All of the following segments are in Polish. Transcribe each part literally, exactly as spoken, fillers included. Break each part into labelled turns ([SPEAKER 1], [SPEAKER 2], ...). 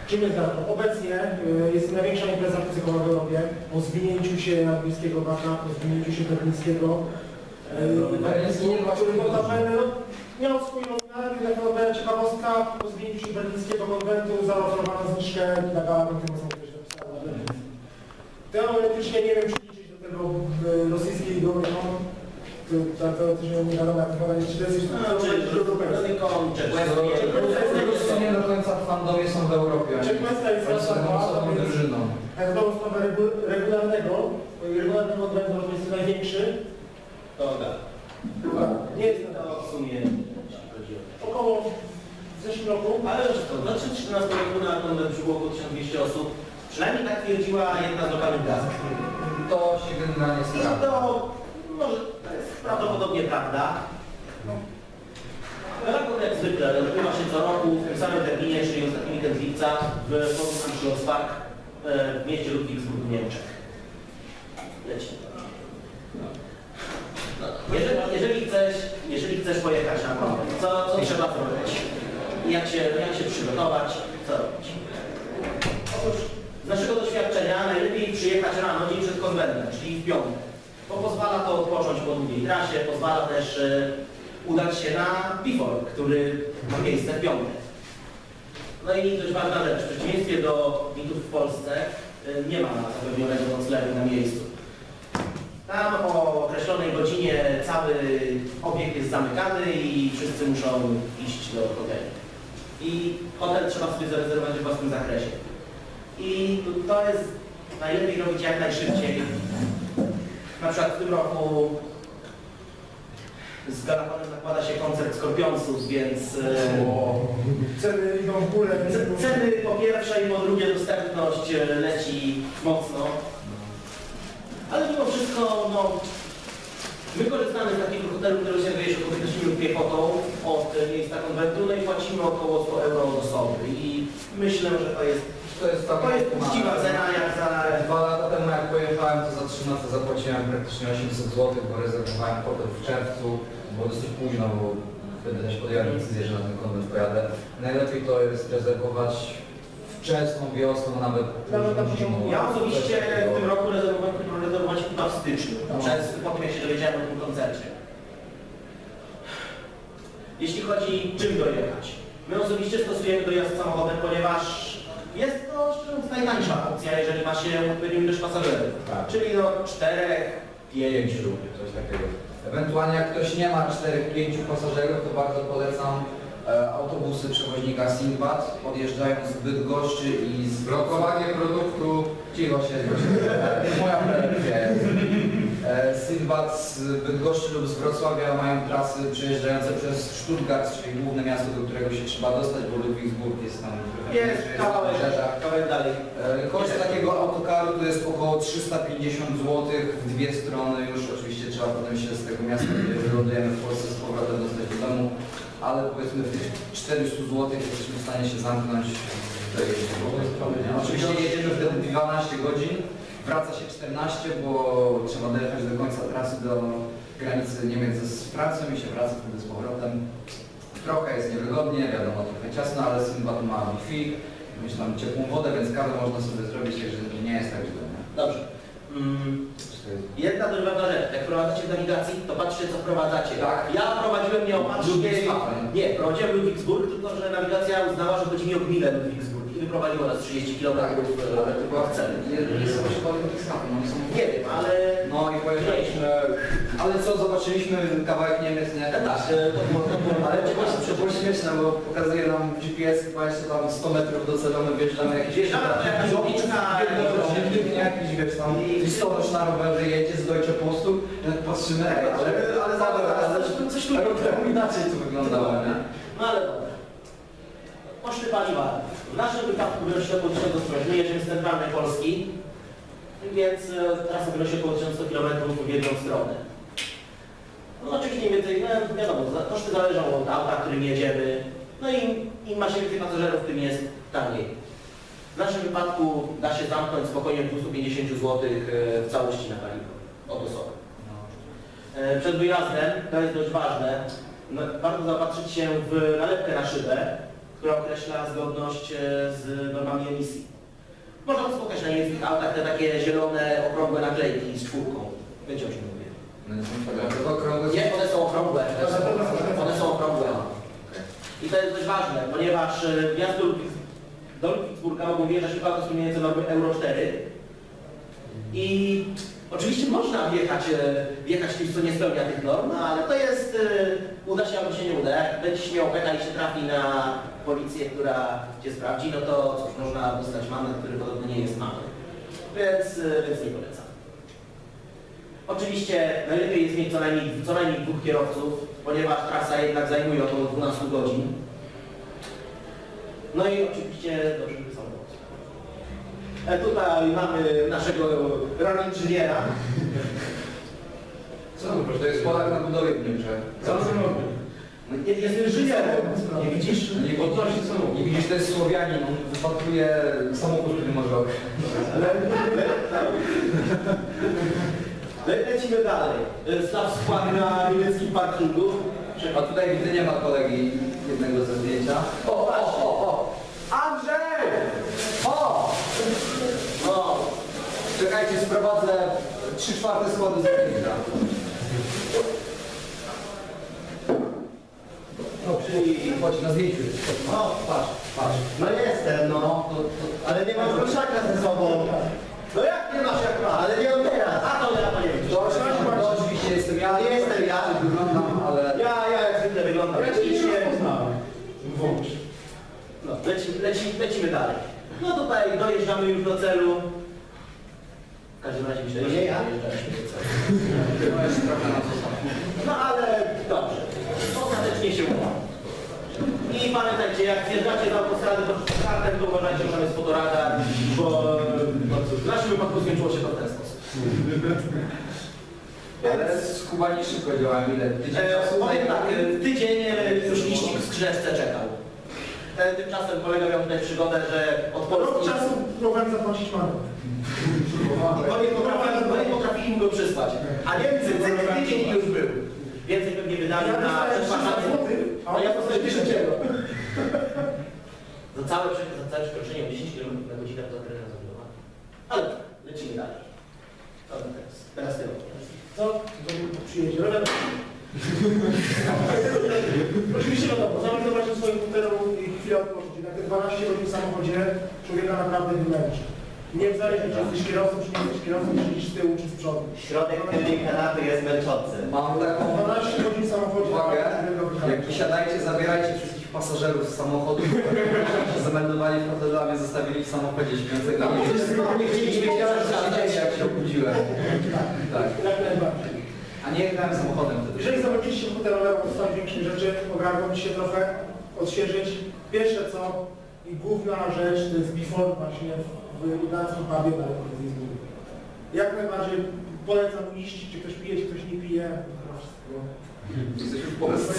[SPEAKER 1] Czym jest Galaton? Obecnie y, jest największa impreza fizykowa w Europie. Po zwinięciu się angielskiego baka, po zwinięciu się berlińskiego. Berliński nie ma, który notabene miał swój rozmiar, jak notabene ciekawostka, po zwinięciu się berlińskiego konwentu zaoferowano zniżkę dla Galaton, tym są ktoś napisał na Berlin. Teoretycznie nie wiem, czy liczyć do tego y, rosyjskiej ligowej kon. Teoretycznie nie wiadomo, jak to jest, czy to jest jeszcze
[SPEAKER 2] nie do końca fandowie są w Europie.
[SPEAKER 1] Czechwesta jest
[SPEAKER 2] osobną drużyną.
[SPEAKER 1] Jak do sprawę regularnego, regularnego odbędą, to jest największy.
[SPEAKER 3] To da.
[SPEAKER 1] Nie jest
[SPEAKER 3] to w sumie
[SPEAKER 1] około w zeszłym roku.
[SPEAKER 3] Ale to w dwa tysiące czternastym roku na konwent było około tysiąc dwieście osób. Przynajmniej tak twierdziła jedna z lokalnych gazet.
[SPEAKER 2] To się generalnie sprawdza.
[SPEAKER 3] To może to jest prawdopodobnie prawda. Galaton jak zwykle odbywa się co roku w tym samym terminie, czyli ostatni weekend lipca w Poznań Schloss Park w mieście Ludwigsburg w Niemczech. Leci. Jeżeli, jeżeli, chcesz, jeżeli chcesz pojechać na konwent, co, co trzeba zrobić? Jak się, jak się przygotować? Co robić? Otóż z naszego doświadczenia najlepiej przyjechać rano, dzień przed konwentem, czyli w piątek. Bo pozwala to odpocząć po długiej trasie, pozwala też y, udać się na Before, który ma miejsce w piątek. No i dość ważna rzecz, w przeciwieństwie do mitów w Polsce y, nie ma zapewnionego noclegu na miejscu. Tam o określonej godzinie cały obiekt jest zamykany i wszyscy muszą iść do hotelu. I hotel trzeba sobie zarezerwować w własnym zakresie. I to jest najlepiej robić jak najszybciej. Na przykład w tym roku z Galatonem nakłada się koncert Skorpionsów, więc
[SPEAKER 1] o, ceny idą w górę.
[SPEAKER 3] Ceny po pierwsze i po drugie dostępność leci mocno. Ale mimo wszystko, no, my korzystamy z takiego hotelu, który się wyjeżdża około piętnaście minut piechotą od miejsca konwentu, no i płacimy około sto euro od osoby. I myślę, że to jest,
[SPEAKER 2] to jest,
[SPEAKER 3] to jest uczciwa cena, jak za...
[SPEAKER 2] Dwa lata temu jak pojechałem, to za trzy noce zapłaciłem praktycznie osiemset złotych, bo rezerwowałem hotel w czerwcu, było dosyć późno, bo wtedy też podjąłem decyzję, że na ten konwent pojadę. Najlepiej to jest rezerwować wczesną wiosną, nawet zimą.
[SPEAKER 3] Ja osobiście w tym roku rezerwowałem rezerwować chyba w styczniu, przez, po tym jak się dowiedziałem o tym koncercie. Jeśli chodzi czym dojechać, my osobiście stosujemy dojazd samochodem, ponieważ jest to najtańsza opcja, jeżeli ma się odpowiednią ilość pasażerów. Tak. Czyli do czterech, pięciu, coś takiego.
[SPEAKER 2] Ewentualnie jak ktoś nie ma czterech, pięciu pasażerów, to bardzo polecam e, autobusy przewoźnika Sinbad. Podjeżdżają z Bydgoszczy i z blokowanie produktu. Cicho się, e, moja preferencja jest. E, Sinbad z Bydgoszczy lub z Wrocławia mają trasy przejeżdżające przez Stuttgart, czyli główne miasto, do którego się trzeba dostać, bo Ludwigsburg jest tam
[SPEAKER 3] jest kawałek, kawałek dalej.
[SPEAKER 2] E, koszt takiego autokaru to jest około trzysta pięćdziesiąt złotych w dwie strony. Już oczywiście trzeba potem się z tego miasta, gdzie wylądujemy w Polsce, z powrotem dostać do domu, ale powiedzmy w tych czterystu złotych jesteśmy w stanie się zamknąć. Oczywiście jedziemy wtedy dwanaście godzin, wraca się czternaście, bo trzeba dojechać do końca trasy, do granicy Niemiec z Francją i się wraca wtedy z powrotem. Trochę jest niewygodnie, wiadomo, trochę ciasno, ale Sinbad ma Wi-Fi, myślę, tam ciepłą wodę, więc kawę można sobie zrobić, także nie jest tak źle.
[SPEAKER 3] Dobrze. Mm, jedna dość ważna rzecz, jak prowadzacie w nawigacji, to patrzcie co wprowadzacie. Tak. Ja prowadziłem nieopatrznie, nie, prowadziłem Ludwigsburg, tylko że nawigacja uznała, że chodzi mi o gminę Ludwigsburg i wyprowadziło nas trzydzieści kilometrów w celu.
[SPEAKER 2] Nie są chyba Ludwigshafen, oni są...
[SPEAKER 3] Nie wiem, ale...
[SPEAKER 2] No i pojechaliśmy... Ale co, zobaczyliśmy kawałek Niemiec, nie?
[SPEAKER 3] Tak, to było, to było,
[SPEAKER 2] ale to było śmieszne, bo pokazuje nam G P S chyba jeszcze tam sto metrów do celu, my wjeżdżamy jakieś...
[SPEAKER 3] Wjeżdżamy na jakaś uliczka,
[SPEAKER 2] jakiś, wiesz, tam listonosz na rowerze jedzie z Deutsche Postu, patrzymy, ale, ale zaraz, coś tu inaczej to wyglądało, nie?
[SPEAKER 3] No ale dobra. Koszty paliwa. W naszym wypadku wynosi około tysiąc ostrożny, jedziemy z centralnej Polski, więc trasa wynosi około tysiąc sto kilometrów w jedną stronę. No oczywiście mniej więcej, no wiadomo, koszty zależą od auta, którym jedziemy, no i im ma się więcej pasażerów, tym jest taniej. W naszym wypadku da się zamknąć spokojnie dwieście pięćdziesiąt złotych w całości na paliwo od osoby. Przed wyjazdem, to jest dość ważne, no, warto zaopatrzyć się w nalepkę na szybę, która określa zgodność z normami emisji. Można to spotkać na niemieckich autach, te takie zielone, okrągłe naklejki z czwórką. Wiecie, o czym mówię. Nie, one są okrągłe. One są okrągłe. I to jest dość ważne, ponieważ wjazd do Ludwigsburga mogą wjeżdżać tylko auto spełniające normy Euro cztery. I oczywiście można wjechać, wjechać kimś, co nie spełnia tych norm, no ale to jest, uda się albo się nie uda. Jak będzie śmiał peka i się trafi na policję, która cię sprawdzi, no to cóż, można dostać mandat, który podobno nie jest mandat. Więc, więc nie polecam. Oczywiście najlepiej jest mieć co najmniej, co najmniej dwóch kierowców, ponieważ trasa jednak zajmuje około dwanaście godzin. No i oczywiście dobrze samochód. E tutaj mamy naszego run inżyniera.
[SPEAKER 2] Co to jest Polak na budowie w Niemczech.
[SPEAKER 1] Co on robi?
[SPEAKER 3] Jest, jest inżynierem.
[SPEAKER 1] Nie widzisz?
[SPEAKER 2] Nie podnosi samochód. Nie widzisz, to jest Słowianin, on wypatruje samochód, który może robić.
[SPEAKER 3] Le lecimy dalej. Staw skład na niemieckim parkingu.
[SPEAKER 2] A tutaj widzę, nie ma kolegi jednego ze zdjęcia.
[SPEAKER 3] O, o, o, o! Andrzej!
[SPEAKER 2] O!
[SPEAKER 3] O!
[SPEAKER 2] Czekajcie, sprowadzę trzy czwarte składu zdjęcia.
[SPEAKER 3] No, czyli...
[SPEAKER 2] Chodź, na zdjęciu.
[SPEAKER 3] O, patrz, patrz. No jestem, no.
[SPEAKER 2] No, to, to,
[SPEAKER 3] Ale nie mam proszaka ze sobą. No jak nie masz jak ma, ale nie mam teraz. A to ja to nie wiem.
[SPEAKER 2] to, to oczywiście jestem ja.
[SPEAKER 3] Nie jestem ja.
[SPEAKER 2] Wyglądam, ale...
[SPEAKER 3] Ja, ja jak zwykle wyglądam.
[SPEAKER 1] Ja cię
[SPEAKER 3] Licznie.
[SPEAKER 1] nie poznałem. Włącz.
[SPEAKER 3] No, leci, leci, lecimy dalej. No tutaj dojeżdżamy już do celu. W każdym razie myślę, że nie dojeżdżaliśmy do celu.
[SPEAKER 2] No jeszcze trochę na to samo.
[SPEAKER 3] No ale dobrze. Ostatecznie się uda. I pamiętajcie, jak zjeżdżacie z autostrady pod kartem, to uważajcie, że tam jest fotorada, bo no cóż, w naszym wypadku skończyło się to w ten sposób.
[SPEAKER 2] Ale skubani szybko działają, ile? Tydzień
[SPEAKER 3] E,
[SPEAKER 2] czasu?
[SPEAKER 3] powiem tak, e, tydzień e, już liścik w skrzewce czekał. E, tymczasem kolega miał tutaj przygodę, że od
[SPEAKER 1] Rok
[SPEAKER 3] Polski...
[SPEAKER 1] czasu próbowałem zapłacić mandat.
[SPEAKER 3] Bo nie potrafili, bo nie potrafili mu go przysłać. A Niemcy cyk tydzień i już był. Więcej pewnie wydali
[SPEAKER 1] Ja
[SPEAKER 3] na
[SPEAKER 1] dostałem
[SPEAKER 3] przetwarzanie.
[SPEAKER 1] trzysta złotych, a
[SPEAKER 3] No ja
[SPEAKER 1] on
[SPEAKER 3] postawię
[SPEAKER 1] dostał
[SPEAKER 3] dziesięć. Za całe, prze- za całe przekroczenie o dziesięć kilometrów na godzinę to terena zabudowana. Ale tak, lecimy dalej. Dobra, teraz, teraz ty robisz.
[SPEAKER 1] Co? To przyjedzie. Robert. Oczywiście wiadomo, zamiast zobaczyć swoim komputerem i chwilę odpocząć. Jednak te dwanaście godzin w samochodzie człowieka naprawdę wymęczy. Nie zależy, czy jesteś kierowcą, czy nie jesteś kierowcą, czy siedzisz z tyłu, czy z przodu.
[SPEAKER 3] Środek tylnej kanapy jest męczący.
[SPEAKER 2] Mam taką
[SPEAKER 1] dwanaście godzin w samochodzie.
[SPEAKER 2] uwagę,
[SPEAKER 1] naprawdę wymęczy.
[SPEAKER 2] jak wysiadajcie, zabierajcie wszystkich pasażerów z samochodu, którzy się zameldowali fotelami, zostawili w samochodzie śpiącego. Nie chcieliśmy wiedzieć, co się dzieje, jak się obudziłem. Tak.
[SPEAKER 1] Jak najbardziej.
[SPEAKER 2] A nie jechałem samochodem wtedy.
[SPEAKER 1] Jeżeli zobaczyliście komputerowe, postawić większej rzeczy, ogarnąć się trochę, odświeżyć. Pierwsze co i główna rzecz to jest before właśnie w irlandzkim pubie na Ludwigsburgu. Jak najbardziej polecam iść, czy ktoś pije, czy ktoś nie pije.
[SPEAKER 2] Jesteśmy w Polsce.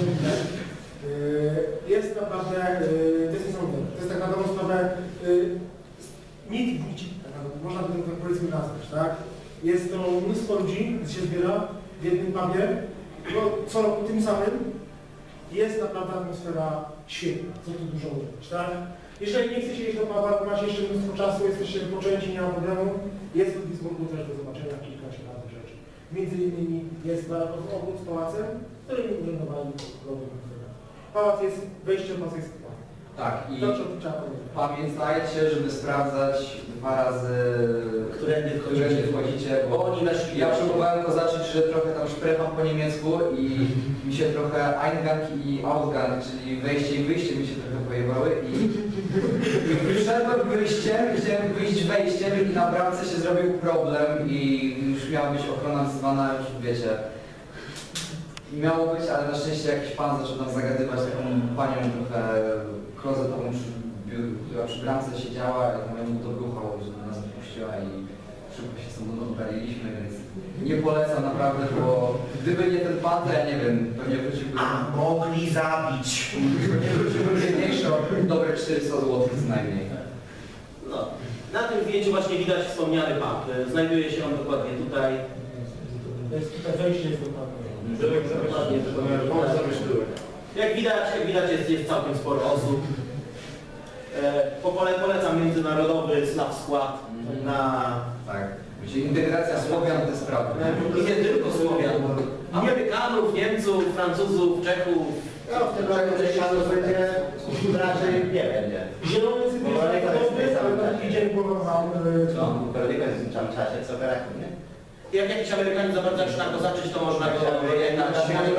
[SPEAKER 1] Jest naprawdę, to jest niesamowite. To jest tak na dobrą sprawę mit budzi, tak naprawdę, można by to tak powiedzmy nazwać, tak? Jest to mnóstwo ludzi, gdzie się zbiera w jednym pubie, bo co roku tym samym jest naprawdę atmosfera świetna, co tu dużo mówić, tak? Jeżeli nie chcecie iść do puba, macie jeszcze mnóstwo czasu, jesteście wypoczęci, nie ma problemu, jest w Ludwigsburgu też do zobaczenia kilka ciekawych rzeczy. Między innymi jest obrót z pałacem, który nie urzędowali pałac jest, wejście w pałac jest chyba.
[SPEAKER 2] Tak, i
[SPEAKER 1] To, co trzeba powiedzieć.
[SPEAKER 2] pamiętajcie, żeby sprawdzać dwa razy,
[SPEAKER 3] Którędy
[SPEAKER 2] którędy wchodzicie, bo
[SPEAKER 3] Bo oni weszli.
[SPEAKER 2] ja próbowałem to zacząć, że trochę tam szprecham po niemiecku i mi się trochę Eingang i Outgang, czyli wejście i wyjście mi się trochę pojebały i wszedłem wyjściem, chciałem wyjść wejściem i na bramce się zrobił problem i już miała być ochrona wzywana, już wiecie. Miało być, ale na szczęście jakiś pan zaczął nam zagadywać taką panią trochę klozetową, która przy bramce siedziała i tam ją dogruchał, że nas wypuściła i szybko się stąd odbraliśmy, więc nie polecam naprawdę, bo gdyby nie ten pan, to ja nie wiem, pewnie wróciłbym.
[SPEAKER 3] A mogli zabić.
[SPEAKER 2] Nie wróciłbym biedniejszy o dobre czterysta złotych co najmniej.
[SPEAKER 3] No. Na tym zdjęciu właśnie widać wspomniany pub. Znajduje się on dokładnie tutaj.
[SPEAKER 1] To jest tutaj wejście jest dokładnie.
[SPEAKER 3] Dokładnie,
[SPEAKER 1] Bądź zamyśliły.
[SPEAKER 3] Jak widać, jak widać jest, jest całkiem sporo osób. E, po pole, polecam międzynarodowy Slav Skład na...
[SPEAKER 2] Tak. Czyli integracja Słowian to sprawy.
[SPEAKER 3] I nie tylko Słowian. Amerykanów, Niemców, Francuzów, Czechów.
[SPEAKER 4] No w tym roku Czechów będzie raczej nie będzie.
[SPEAKER 1] Zielony cykl jest ale na drugi dzień głowował.
[SPEAKER 4] Co? Pewnie w tym czasie co Karaków, nie?
[SPEAKER 3] Jak jakiś Amerykanin zaczyna go zacząć, to można go wyjechać.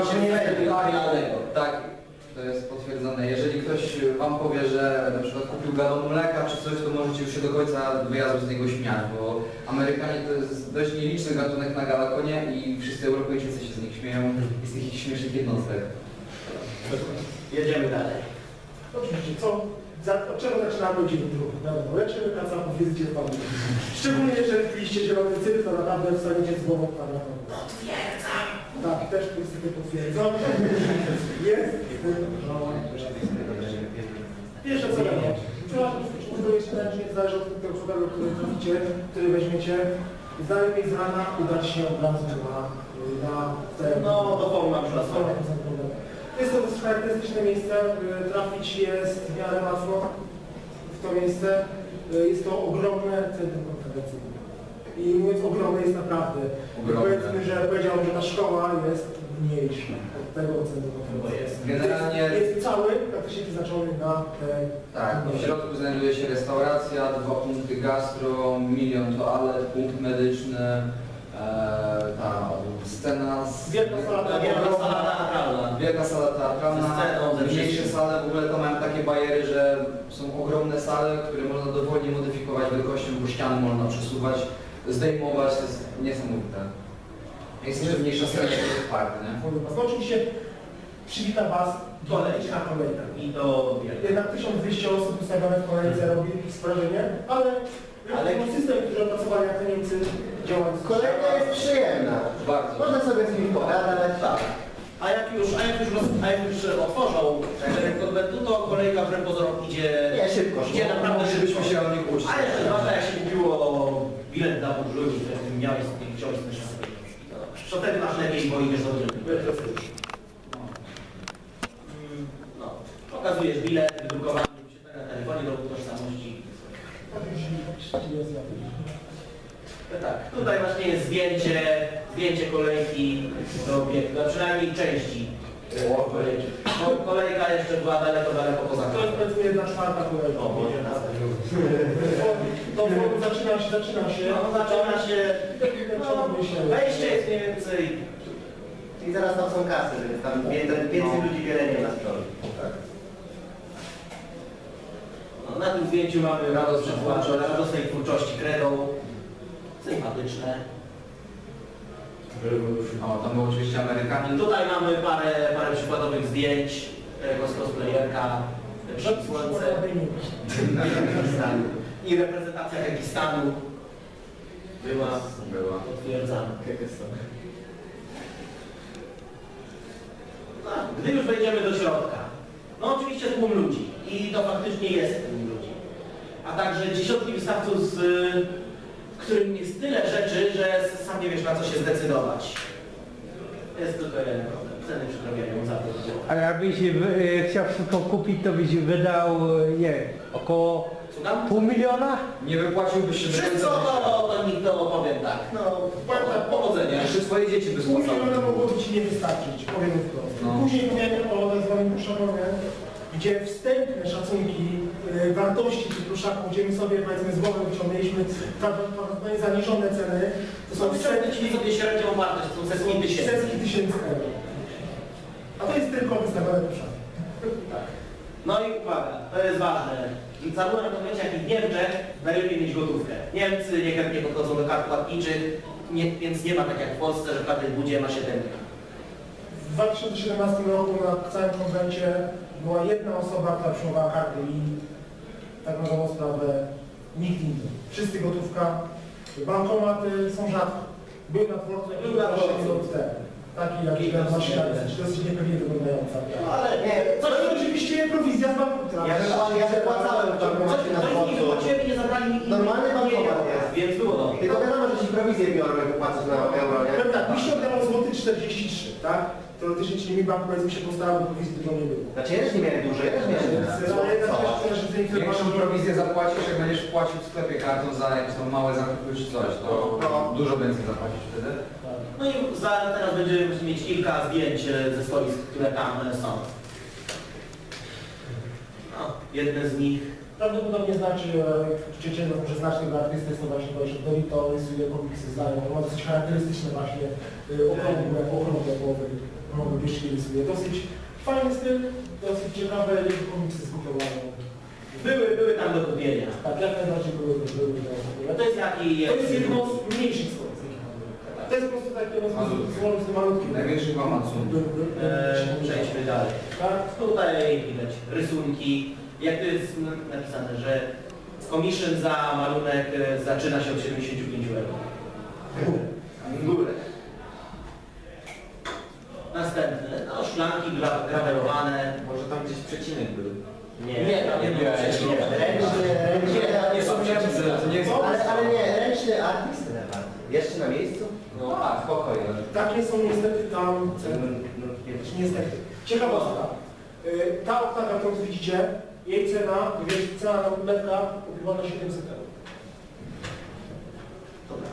[SPEAKER 2] Tak, to jest potwierdzone. Jeżeli ktoś wam powie, że na przykład kupił galon mleka czy coś, to możecie już się do końca wyjazdu z niego śmiać, bo Amerykanie to jest dość nieliczny gatunek na Galakonie i wszyscy Europejczycy się z nich śmieją i z tych ich śmiesznych jednostek.
[SPEAKER 3] Jedziemy dalej.
[SPEAKER 1] Oczywiście, co? Za, od czego zaczynamy dzień drugi? Wiadomo, leczymy praca po wizycie w panu. Szczególnie, że wpiliście zielony cykl, to naprawdę wstaniecie z głową pana.
[SPEAKER 3] Potwierdzam.
[SPEAKER 1] Tak, też niestety potwierdzam. Jest. Pierwsze co robię. To jeszcze nie zależy od tego hotelu, który traficie, który weźmiecie. Najlepiej z rana udać się od razu na, na ten...
[SPEAKER 3] No, do forum na przykład.
[SPEAKER 1] Jest to dość charakterystyczne miejsce, trafić jest w miarę łatwo w to miejsce. Jest to ogromne centrum konferencyjne. I mówiąc ogromne jest naprawdę.
[SPEAKER 2] Ogromne.
[SPEAKER 1] Powiedzmy, że powiedziałbym, że ta szkoła jest mniejsza od tego centrum konferencyjnego.
[SPEAKER 2] Generalnie...
[SPEAKER 1] Jest, jest cały, praktycznie wyznaczony na te...
[SPEAKER 2] Tak, w środku znajduje się restauracja, dwa punkty gastro, milion toalet, punkt medyczny, e, ta scena z...
[SPEAKER 1] Wielka sala
[SPEAKER 3] Wielka sala teatralna.
[SPEAKER 2] Wielka sala teatralna,
[SPEAKER 3] Ze sceną, ze
[SPEAKER 2] mniejsze
[SPEAKER 3] wszystkim.
[SPEAKER 2] sale, w ogóle to mają takie bajery, że są ogromne sale, które można dowolnie modyfikować wielkością, bo ściany można przesuwać, zdejmować, to jest niesamowite. Jest jeszcze mniejsza scena niż w parku, nie?
[SPEAKER 1] No oczywiście przywita Was gigantyczna kolejka.
[SPEAKER 3] I do...
[SPEAKER 1] Jednak tysiąc dwieście osób ustawione w kolejce robi wrażenie, ale, ale system, który opracowali jak to Niemcy, działa.
[SPEAKER 4] Kolejka jest przyjemna.
[SPEAKER 2] Bardzo.
[SPEAKER 4] Można sobie z nim pogadać.
[SPEAKER 3] Tak. A jak już, a jak już, roz, a jak już otworzą szereg konwentu, to kolejka wbrew pozorom idzie...
[SPEAKER 4] Nie, szybko.
[SPEAKER 3] Idzie naprawdę szybko.
[SPEAKER 2] Żebyśmy się o nich uczyć.
[SPEAKER 3] A jeszcze zwłaszcza jak się kupiło bilet dla podróży, który miałeś chciałeś też sobie. To wtedy masz lepiej, bo idziesz do drugiego. No. Pokazujesz bilet, wydrukowany, wyświetlany na telefonie do tożsamości. Tak, tutaj właśnie jest zdjęcie, zdjęcie kolejki do obiektu, a przynajmniej części kolejki. No, kolejka jeszcze była daleko, daleko poza
[SPEAKER 1] To jest powiedzmy jedna czwarta kolejka.
[SPEAKER 3] O, może nas.
[SPEAKER 1] To zaczyna się, zaczyna się.
[SPEAKER 3] No, zaczyna się, no, wejście jest mniej więcej,
[SPEAKER 4] I zaraz tam są kasy, więc tam więcej, więcej ludzi wielenie na stronie.
[SPEAKER 3] no, na tym zdjęciu mamy radosne tłumacze, radosnej twórczości kredą, sympatyczne.
[SPEAKER 2] O, tam był oczywiście Amerykanin.
[SPEAKER 3] Tutaj mamy parę, parę przykładowych zdjęć tego z cosplayerka, przy słońce i reprezentacja Kyrgyzstanu była,
[SPEAKER 2] Była.
[SPEAKER 3] potwierdzana. No, gdy już wejdziemy do środka, no oczywiście tłum ludzi i to faktycznie jest tłum ludzi, a także dziesiątki wystawców, z którym jest tyle rzeczy, że sam nie wiesz na co się zdecydować. Jest tylko jeden problem, ceny przyprawiają za to.
[SPEAKER 5] Ale jakbyś y, chciał wszystko kupić, to byś wydał, y, nie wiem, około
[SPEAKER 3] Słucham?
[SPEAKER 5] pół miliona?
[SPEAKER 2] Nie wypłaciłbyś się do
[SPEAKER 3] Wszystko
[SPEAKER 2] końca
[SPEAKER 3] to, to mi to powiem tak. No, powodzenia.
[SPEAKER 2] Jeszcze swoje dzieci by
[SPEAKER 1] Pół miliona
[SPEAKER 2] spłacały.
[SPEAKER 1] mogłoby Ci nie wystarczyć, powiem wprost.
[SPEAKER 2] No.
[SPEAKER 1] Później powiemy o tak zwanym Pruszakowie, gdzie wstępne szacunki y, wartości tych Pruszaków, gdzie my sobie powiedzmy z głowy wyciągnęliśmy prawdopodobnie zaniżone ceny, to są
[SPEAKER 3] Wyciągnęli
[SPEAKER 1] setki,
[SPEAKER 3] sobie średnią wartość, to są setki tysięcy.
[SPEAKER 1] setki tysięcy euro. A to jest tylko wystawione Pruszaki.
[SPEAKER 3] No i uwaga, to jest ważne. I zarówno na konwencie, jak i w Niemczech najlepiej mieć gotówkę. Niemcy niechętnie podchodzą do kart płatniczych, nie, więc nie ma tak jak w Polsce, że w każdej budzie ma siedemkę.
[SPEAKER 1] W dwa tysiące siedemnastym roku na całym konwencie była jedna osoba, która przyjmowała karty i tak na dobrą sprawę nikt inny. Wszyscy gotówka. Bankomaty są rzadko. Były na dworcu,
[SPEAKER 3] Były na dworcu.
[SPEAKER 1] Taki jak
[SPEAKER 3] Kilka
[SPEAKER 1] na maszyna,
[SPEAKER 3] tysięcy.
[SPEAKER 1] dosyć niepewnie wyglądająca.
[SPEAKER 3] No ale
[SPEAKER 4] Nie,
[SPEAKER 1] Coś to oczywiście prowizja z banku.
[SPEAKER 4] Ja wypła- ja wypłacałem w bankomacie na
[SPEAKER 3] coś mi
[SPEAKER 4] dworcu.
[SPEAKER 3] wypłaciłem i nie zabrali mi
[SPEAKER 4] Normalny bankomat jest.
[SPEAKER 3] Więc było dobrze.
[SPEAKER 4] Tylko wiadomo, że ci prowizję biorą, jak płacisz na euro, nie?
[SPEAKER 1] Powiem tak, mi się oddało złoty czterdzieści trzy, tak? teoretycznie ci mi bank powiedzmy się postarały, bo wizji tego nie było.
[SPEAKER 4] Znaczy ja też nie miałem dużo, ja też miałem
[SPEAKER 1] Więc,
[SPEAKER 4] dużo.
[SPEAKER 1] ale jednak też też że
[SPEAKER 2] Większą prowizję zapłacisz, jak będziesz płacił w sklepie kartą za jakieś tam małe zakupy czy coś, to
[SPEAKER 4] No.
[SPEAKER 2] dużo więcej zapłacisz wtedy.
[SPEAKER 3] No i za, teraz będziemy mieć kilka zdjęć e, ze stoisk, które tam e, są. No, jedne z nich.
[SPEAKER 1] Prawdopodobnie znaczy, czy cię może znać tego artysty, jest to właśnie to, że Dorito rysuje komiksy znają, on ma dosyć charakterystyczne właśnie y, okrągłe, okrągłe głowy, okrągłe pieszki rysuje. Dosyć fajny styl, dosyć ciekawe komiksy zbudowane.
[SPEAKER 3] Były, były tam do kupienia.
[SPEAKER 1] Tak, jak najbardziej były, były do
[SPEAKER 3] A to jest jaki...
[SPEAKER 1] To jest jedno z mniejszych stoisk. To jest po prostu takie rozwiązanie z malutkim.
[SPEAKER 2] Największy chyba Matsun.
[SPEAKER 3] E, przejdźmy dalej.
[SPEAKER 1] Tak?
[SPEAKER 3] Tutaj widać rysunki. Jak to jest napisane, że commission za malunek e, zaczyna się od siedemdziesięciu pięciu euro. W górę. Następny, no szklanki gra- grawerowane.
[SPEAKER 6] Może tam gdzieś przecinek był.
[SPEAKER 3] Nie, nie, tam nie było przecinek.
[SPEAKER 4] Ręczny, ręczny,
[SPEAKER 2] Nie są Niemcy, to nie jest...
[SPEAKER 4] ale, ale nie, ręczny artyst temat. Jeszcze na miejscu?
[SPEAKER 2] No tak, spokojnie.
[SPEAKER 1] Takie są niestety tam ceny.
[SPEAKER 4] No,
[SPEAKER 1] Znaczy, niestety. Ciekawostka. Y, Ta oktawa, którą tu widzicie, jej cena, wiesz, cena na metra opiewa na siedemset euro.
[SPEAKER 3] Dobra.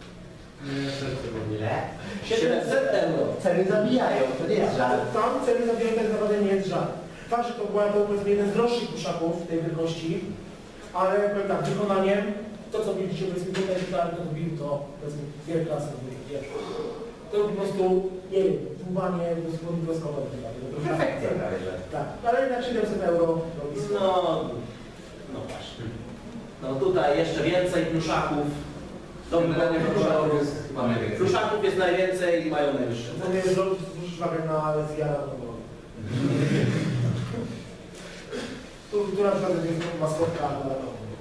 [SPEAKER 4] Ile?
[SPEAKER 3] siedemset euro.
[SPEAKER 4] Ceny zabijają, to nie jest żart.
[SPEAKER 1] Tam ceny zabierają tak naprawdę nie jest żart. Fakt, że to była to powiedzmy jeden z droższych kuszaków tej wielkości, ale powiem tak, wykonaniem, to co widzicie powiedzmy tutaj, tutaj, to bił to powiedzmy wielka klasa, wiesz. To po prostu, nie wiem, dłubanie, po prostu błyskowe.
[SPEAKER 4] Perfekcja prawie, że.
[SPEAKER 1] Tak, ale jednak siedemset euro robi swoje.
[SPEAKER 3] No, no właśnie. No tutaj jeszcze więcej pluszaków.
[SPEAKER 2] Moim
[SPEAKER 3] Dobry
[SPEAKER 2] zdaniem
[SPEAKER 3] pluszaków.
[SPEAKER 2] Pluszaków jest chyba najwięcej.
[SPEAKER 3] Pluszaków jest najwięcej i mają najwyższe.
[SPEAKER 1] To nie zwrócisz uwagę na Zjara Noworodka. Tu, tu na przykład jest maskotka na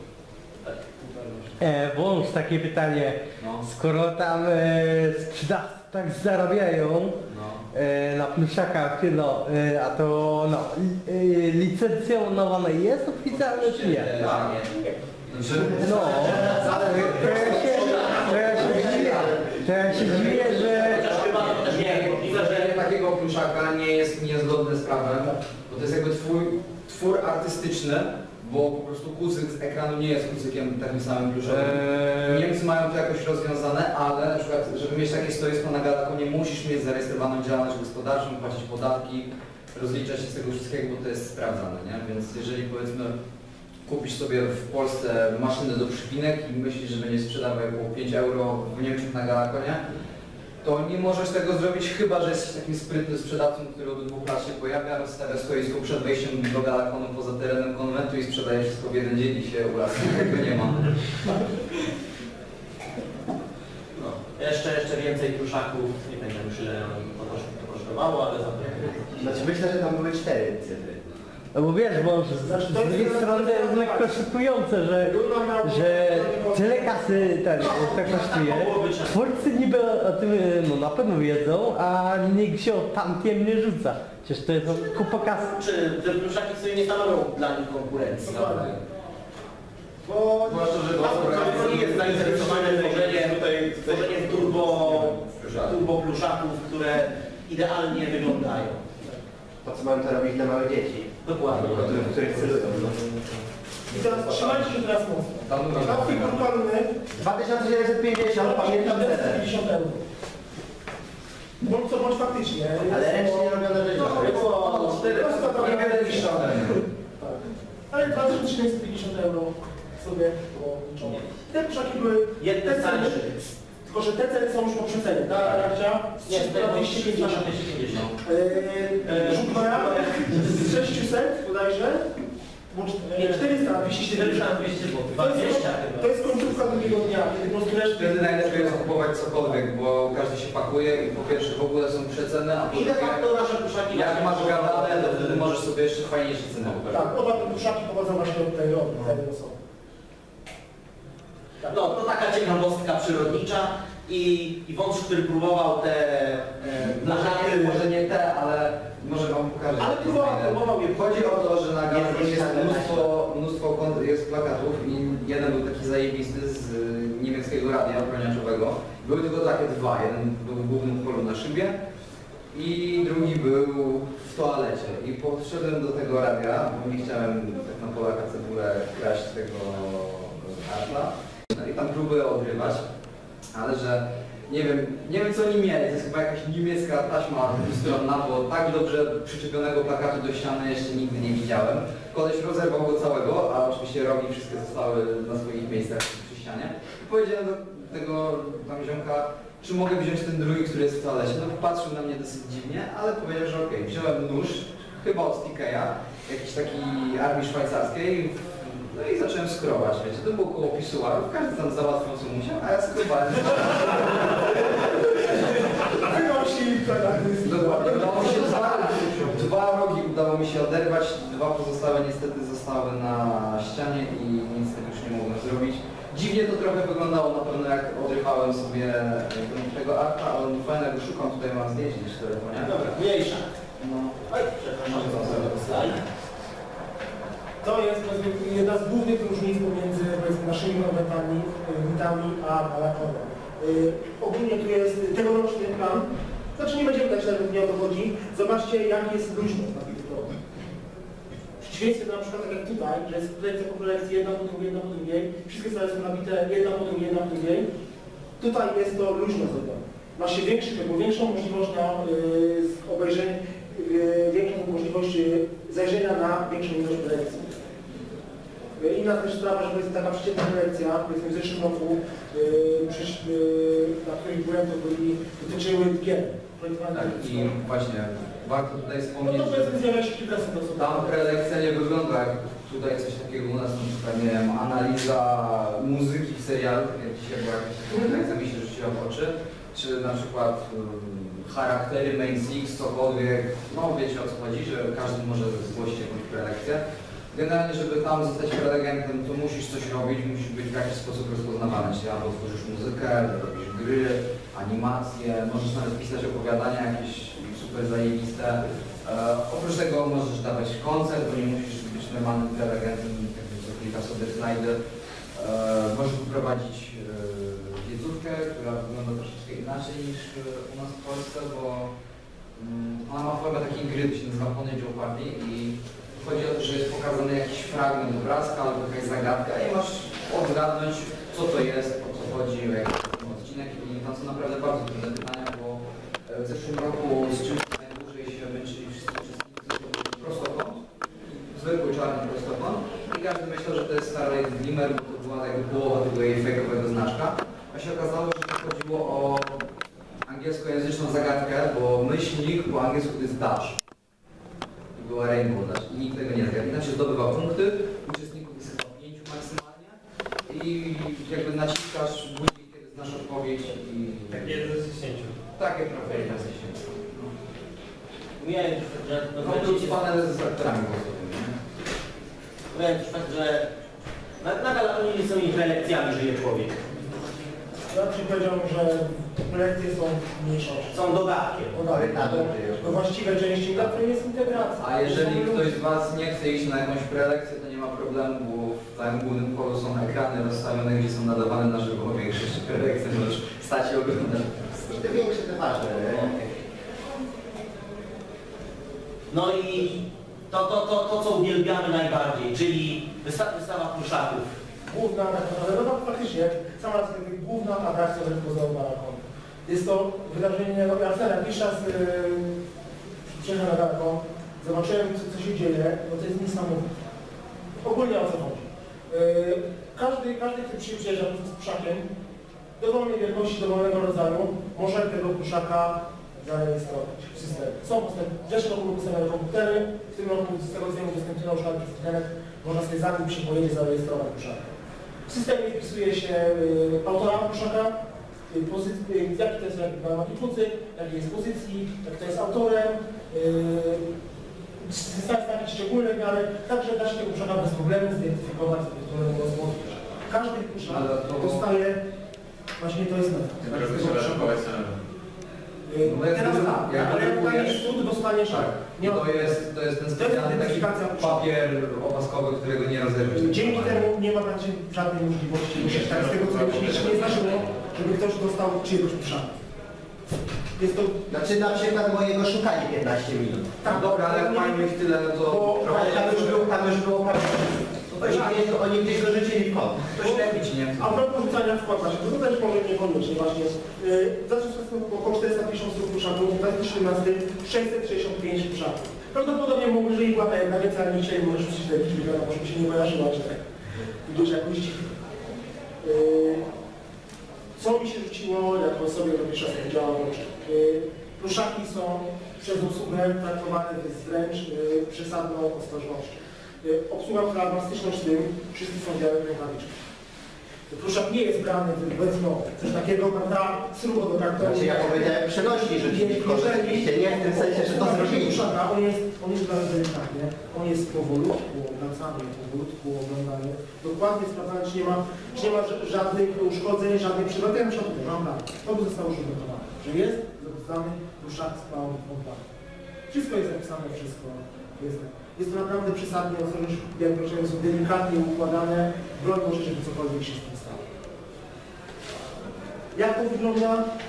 [SPEAKER 5] E, włącz takie pytanie,
[SPEAKER 2] No,
[SPEAKER 5] skoro tam e, sprzedawcy tak zarabiają
[SPEAKER 2] no.
[SPEAKER 5] e, na pluszakach, no, e, a to no, li, e, licencjonowane jest oficjalne czy nie?
[SPEAKER 3] Tak,
[SPEAKER 2] Znaczy,
[SPEAKER 5] No, to ja się, to ja się dziwię, to ja się dziwię, że...
[SPEAKER 3] Chociaż chyba nie, bo widzę, że
[SPEAKER 2] Tworzenie takiego pluszaka nie jest niezgodne z prawem, bo to jest jakby twój twór artystyczny, bo po prostu kucyk z ekranu nie jest kucykiem takim samym pluszowym.
[SPEAKER 5] Eee,
[SPEAKER 2] Niemcy mają to jakoś rozwiązane, ale na przykład, żeby mieć takie stoisko na Galakonie, musisz mieć zarejestrowaną działalność gospodarczą, płacić podatki, rozliczać się z tego wszystkiego, bo to jest sprawdzane, nie? Więc jeżeli powiedzmy kupisz sobie w Polsce maszynę do przypinek i myślisz, że będzie sprzedawał po pięć euro w Niemczech na Galakonie, to nie możesz tego zrobić, chyba że jesteś takim sprytnym sprzedawcą, który od dwóch lat się pojawia, rozstawia stoisko przed wejściem do Galakonu poza terenem konwentu i sprzedaje wszystko w jeden dzień i się ulasy. Tego nie ma.
[SPEAKER 3] no, jeszcze, jeszcze więcej pluszaków. Nie pamiętam już ile to, kosz- to kosztowało, ale zapewne.
[SPEAKER 4] Znaczy myślę, że tam były cztery cyfry.
[SPEAKER 5] no bo wiesz, bo z, z drugiej strony to jest lekko szokujące, że, że tyle kasy ten, to kosztuje. Twórcy niby o tym no, na pewno wiedzą, a nikt się o tamtym nie rzuca. Przecież to jest kupa kasy.
[SPEAKER 3] Czy te pluszaki sobie nie stanowią dla nich konkurencji?
[SPEAKER 1] Dokładnie. Bo
[SPEAKER 2] Zwłaszcza, że
[SPEAKER 3] To nie jest zainteresowane tworzeniem, tworzeniem turbo, turbo pluszaków, które idealnie wyglądają.
[SPEAKER 4] Po co mają to robić dla małych dzieci?
[SPEAKER 3] Dokładnie.
[SPEAKER 4] W których celują. No.
[SPEAKER 1] i teraz trzymajcie się teraz mocno.
[SPEAKER 2] Tam
[SPEAKER 1] Na figur panny
[SPEAKER 4] dwa tysiące siedemset pięćdziesiąt, pamiętam cenę.
[SPEAKER 1] czterysta pięćdziesiąt euro. Bądź co bądź faktycznie.
[SPEAKER 4] Ale ręcznie robione rzeczy.
[SPEAKER 1] No,
[SPEAKER 3] było cztery,
[SPEAKER 1] niewiele
[SPEAKER 2] niższa.
[SPEAKER 1] Tak. Ale dwa tysiące czterysta pięćdziesiąt euro sobie było liczone. Te pszaki były...
[SPEAKER 3] Jedne
[SPEAKER 1] te ceny,
[SPEAKER 3] tańsze.
[SPEAKER 1] tylko że te ceny są już poprzedzone. Ta reakcja z
[SPEAKER 3] Nie,
[SPEAKER 1] trzysta na dwieście pięćdziesiąt.
[SPEAKER 3] dwieście pięćdziesiąt.
[SPEAKER 1] Eee, Rzut Maja z sześciuset bodajże. Bo nie, czterysta na dwieście siedemdziesiąt.
[SPEAKER 3] czterysta na dwieście złotych.
[SPEAKER 1] To jest,
[SPEAKER 3] dwadzieścia chyba.
[SPEAKER 1] to jest końcówka drugiego dnia, kiedy po prostu reszty...
[SPEAKER 2] Wtedy najlepiej jest kupować cokolwiek, bo każdy się pakuje i po pierwsze w ogóle są przeceny, a po
[SPEAKER 3] I de
[SPEAKER 2] drugie
[SPEAKER 3] facto nasze pluszaki...
[SPEAKER 2] jak masz gadane, to wtedy możesz sobie jeszcze fajniejsze ceny wybrać.
[SPEAKER 1] Tak, oba te puszaki pochodzą właśnie od tego, od tej osoby. Tak.
[SPEAKER 3] No, to taka ciekawostka przyrodnicza i, i wąż, który próbował te e,
[SPEAKER 2] Może
[SPEAKER 3] plażaty...
[SPEAKER 2] nie, może nie te, ale może wam pokażę.
[SPEAKER 3] Ale
[SPEAKER 2] jakie
[SPEAKER 3] próbował,
[SPEAKER 2] znajdę.
[SPEAKER 3] próbował je.
[SPEAKER 2] Chodzi o to, że na Galakonie
[SPEAKER 4] Jest
[SPEAKER 2] jest mnóstwo, mnóstwo kon- jest plakatów i jeden był taki zajebisty z y, niemieckiego radia broniaczowego. Były tylko takie dwa. Jeden był w głównym polu na szybie, I drugi był w toalecie. I podszedłem do tego radia, bo nie chciałem tak na Polaka cebulę kraść tego Artla. No i tam próbuję odrywać, ale że nie wiem, nie wiem co oni mieli, to jest chyba jakaś niemiecka taśma dwustronna, bo tak dobrze przyczepionego plakatu do ściany jeszcze nigdy nie widziałem. Koleś rozerwał go całego, a oczywiście rogi wszystkie zostały na swoich miejscach przy ścianie. I powiedziałem do tego tam ziomka, czy mogę wziąć ten drugi, który jest w toalecie. No patrzył na mnie dosyć dziwnie, ale powiedział, że okej. Okay. Wziąłem nóż, chyba od Stikeya, jakiś taki armii szwajcarskiej, no i zacząłem skrobać, wiecie, to było koło pisuarów, każdy tam załatwiał co musiał, a ja skrobałem.
[SPEAKER 1] Wynosi
[SPEAKER 2] Dokładnie, udało mi się dwa, dwa rogi udało mi się oderwać, dwa pozostałe niestety zostały na ścianie i nic z tego już nie mogłem zrobić. Dziwnie to trochę wyglądało na pewno jak odrychałem sobie tego Arta, ale fajnie go szukam, tutaj mam zdjęcie gdzieś w telefonie.
[SPEAKER 3] Dobra, mniejsza.
[SPEAKER 2] No.
[SPEAKER 3] Oj, przepraszam, slajd.
[SPEAKER 1] To jest powiedzmy, jedna z głównych różnic pomiędzy powiedzmy, naszymi momentami, mitami a Balakonem. Yy, ogólnie tu jest tegoroczny plan. Znaczy nie będziemy dać nawet nie o to chodzi. Zobaczcie jak jest luźność na Bitcoin. W przeciwieństwie na przykład tak jak tutaj, że jest kolekcja po kolekcji, jedna po drugiej, jedna po drugiej. Wszystkie strony są nabite jedna po drugiej, jedna po drugiej. Tutaj jest to luźno zrobione. Ma się większy, jakby większą możliwość na yy, obejrzenie, yy, większą możliwość yy, zajrzenia na większą ilość kolekcji. Inna też sprawa, że to jest taka przeciętna kolekcja, powiedzmy w zeszłym roku, yy, yy, na których byłem, to byli, dotyczyły gier.
[SPEAKER 2] Tak, i właśnie warto tutaj wspomnieć,
[SPEAKER 1] no to powiedzmy zjawia się kilkaset osób.
[SPEAKER 2] Tam prelekcja nie wygląda jak tutaj coś takiego u nas, na przykład, nie wiem, analiza muzyki w serialu, tak jak dzisiaj była jakaś taka prelekcja, mi się rzuciła w oczy, czy na przykład um, charaktery Main Six, cokolwiek, no wiecie o co chodzi, że każdy może zgłosić jakąś prelekcję. Generalnie, żeby tam zostać prelegentem, to musisz coś robić, musisz być w jakiś sposób rozpoznawany, czyli albo tworzysz muzykę, robisz gry, animacje, możesz nawet pisać opowiadania jakieś super zajebiste. E, oprócz tego możesz dawać koncert, bo nie musisz być normalnym prelegentem, jakby co kilka sobie slajdy. E, możesz prowadzić e, wiedzówkę, która wygląda troszeczkę inaczej niż u nas w Polsce, bo mm, ona ma formę takiej gry, to się nazywa Pony Jeopardy i chodzi o to, że jest pokazany jakiś fragment obrazka albo jakaś zagadka i masz odgadnąć, co to jest, o co chodzi, o jaki odcinek i tam są naprawdę bardzo trudne pytania, bo w zeszłym roku z czymś najdłużej się męczyli wszyscy uczestnicy, to był prostokąt, zwykły czarny prostokąt i każdy myślał, że to jest Starlight Glimmer, bo to była jakby połowa tego jej fejkowego znaczka, a się okazało, że to chodziło o angielskojęzyczną zagadkę, bo myślnik po angielsku to jest dash. Była Rainbow Dash i nikt tego nie zgadł. Inaczej zdobywa punkty, uczestników jest chyba pięciu maksymalnie i jakby naciskasz guzik, kiedy znasz odpowiedź i...
[SPEAKER 6] Tak jeden z dziesięciu.
[SPEAKER 2] Takie trochę jeden z dziesięciu.
[SPEAKER 3] Mijając, że...
[SPEAKER 2] No plus panel z aktorami głosowymi.
[SPEAKER 3] Mijając fakt, że na, na Galatonie są ich prelekcjami żyje człowiek.
[SPEAKER 1] Ja bym powiedział, że prelekcje są mniejszości.
[SPEAKER 3] Są dodatkiem.
[SPEAKER 1] Do właściwej części, dla której jest integracja.
[SPEAKER 2] A jeżeli ktoś z Was nie chce iść na jakąś prelekcję, to nie ma problemu, bo w całym głównym polu są ekrany rozstawione, gdzie są nadawane na żywo większość prelekcji, możesz stać i oglądać.
[SPEAKER 4] I te większe, te ważne, nie?
[SPEAKER 3] No i to, to, to, to, co uwielbiamy najbardziej, czyli wystawa, wystawa pluszaków.
[SPEAKER 1] Główna, tak naprawdę, no tak faktycznie, sama główna atrakcja Rzeczpospolitej Balakon. Jest to wydarzenie, no ja wcale jakiś czas yy, przyjechałem na Balakon, zobaczyłem co, co się dzieje, no to jest niesamowite. Ogólnie o co chodzi. Yy, każdy, każdy, kto przyjeżdża z pluszakiem, dowolnej wielkości, dowolnego rodzaju, może tego pluszaka zarejestrować w systemie. Są postępy. W zeszłym roku były postawione komputery, w tym roku z tego co wiem udostępniono już nawet internet, można sobie zanim się pojedzie zarejestrować pluszaka. W systemie wpisuje się y, autora pluszaka, y, y, jaki to jest jaki twórcy, jakiej jest pozycji, jak to jest autorem, yy, takie szczególne miary, także da się tego pluszaka bez problemu zidentyfikować, z którego go złożyć. Każdy pluszak dostaje, właśnie to jest
[SPEAKER 2] No jak
[SPEAKER 1] teraz
[SPEAKER 2] tak, jak
[SPEAKER 1] ale jak
[SPEAKER 2] kupujesz,
[SPEAKER 1] dajesz cud, dostaniesz
[SPEAKER 2] tak.
[SPEAKER 1] nie
[SPEAKER 2] To jest, to jest ten specjalny taki papier opaskowy, którego nie rozerwiesz.
[SPEAKER 1] Dzięki temu nie ma na ciebie żadnej możliwości, tak z tego co mi się nie zdarzyło, żeby ktoś dostał czyjegoś pluszaka. Jest to...
[SPEAKER 4] Znaczy na przykład mojego szukali piętnaście minut.
[SPEAKER 1] Tak,
[SPEAKER 2] Dobra, ale jak mają ich tyle, no to...
[SPEAKER 1] Bo-
[SPEAKER 4] Ale tam już było, tam już było parę. Oni gdzieś, oni gdzieś go rzucili w kąt.
[SPEAKER 2] To ślepić, nie?
[SPEAKER 1] A propos rzucania w kład, to też może niekoniecznie właśnie. Yy, Zacznę z około czterysta pięćdziesiąt kruszaków, w dwa tysiące trzynastym szesset sześćdziesiąt pięć kruszaków. Prawdopodobnie mogły, że ich była ta jedna, więc ale nie chcieli może rzucić te liczby, wiadomo, żeby się nie wyraziła, że tak dużo jakości. Yy, Co mi się rzuciło, jak sobie do pierwsza działa łączy? Kruszaki są przez obsługę traktowane wręcz yy, przesadną ostrożnością. Yy, Obsługa, która ma styczność z tym, wszyscy są białe rękawiczki. Kruszak nie jest brany, powiedzmy, coś takiego, prawda, srubo do kartonu.
[SPEAKER 4] Znaczy ja powiedziałem przenośni rzucili w kąt, oczywiście, nie w tym sensie, że to zrobili.
[SPEAKER 1] Kruszaka, on jest, on jest brany delikatnie, on jest powolutku obracany, powolutku oglądany, dokładnie sprawdzany, czy nie ma, czy nie ma żadnych uszkodzeń, żadnych przywad. Ja na przykład tutaj mam brany, to by zostało już ugotowane, że jest zapisany kruszak z pałą oddany. Wszystko jest zapisane, wszystko jest. Jest to naprawdę przesadnie, ostrożność, jak powiedziałem, są delikatnie układane, broń może, żeby cokolwiek się z tym stało. Jak to wygląda?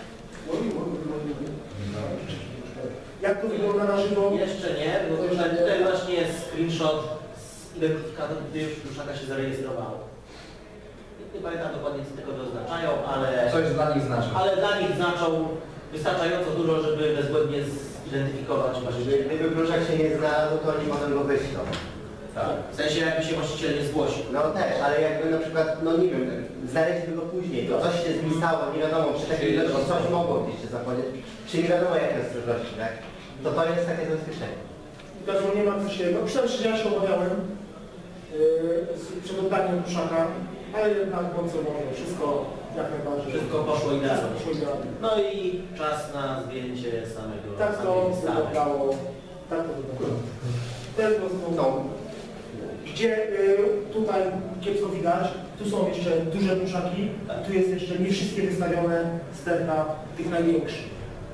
[SPEAKER 1] Jak to wygląda na żywo?
[SPEAKER 3] Jeszcze nie, bo tutaj, tutaj właśnie jest screenshot z identyfikatorem, gdy już kruszaka się zarejestrowało. Nie pamiętam dokładnie, co tego oznaczają, ale,
[SPEAKER 2] Coś dla nich znaczy.
[SPEAKER 3] ale dla nich znaczą wystarczająco dużo, żeby bezbłędnie zidentyfikować właściciela.
[SPEAKER 4] Gdyby kruszak się nie znalazł, to oni potem go wyślą.
[SPEAKER 3] Tak. W sensie jakby się właściciel nie zgłosił.
[SPEAKER 4] No też, ale jakby na przykład, no nie wiem, znaleźliby go później, to coś się z nim stało, nie wiadomo, przy takiej ilości coś mogło gdzieś się zapomnieć, czy nie wiadomo jakie ostrożności, tak? To to jest takie zabezpieczenie.
[SPEAKER 1] Dlatego nie ma co się, no przynajmniej że ja się obawiałem yy, z przed oddaniem kruszaka, ale jednak bądź może wszystko jak najbardziej.
[SPEAKER 3] Wszystko poszło idealnie.
[SPEAKER 1] Poszło idealnie.
[SPEAKER 3] No i czas na zdjęcie samego
[SPEAKER 1] Tak to
[SPEAKER 3] samej wystawy.
[SPEAKER 1] wyglądało, tak to wyglądało. Ten po prostu,
[SPEAKER 4] No.
[SPEAKER 1] gdzie y, tutaj kiepsko widać, tu są jeszcze duże kruszaki, a tu jest jeszcze nie wszystkie wystawione sterta tych największych.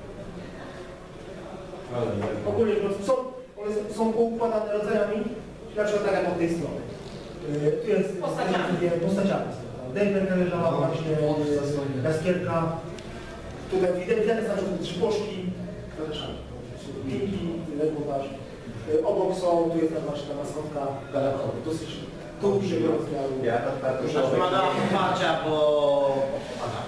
[SPEAKER 1] Ogólnie są, one są poukładane rodzajami, na przykład tak jak od tej strony. Y, tu jest
[SPEAKER 3] Postaciami.
[SPEAKER 1] dwie postaciami. Dejberka leżała właśnie, y, jaskierka. Tutaj widać, widać znaczy trzy poszki, linki, reportaż. Obok są, tu jest ta właśnie ta maskotka galakowa, dosyć dużego rozmiaru.
[SPEAKER 4] Ja to bardzo
[SPEAKER 3] Już wymagała poparcia, bo... Aha.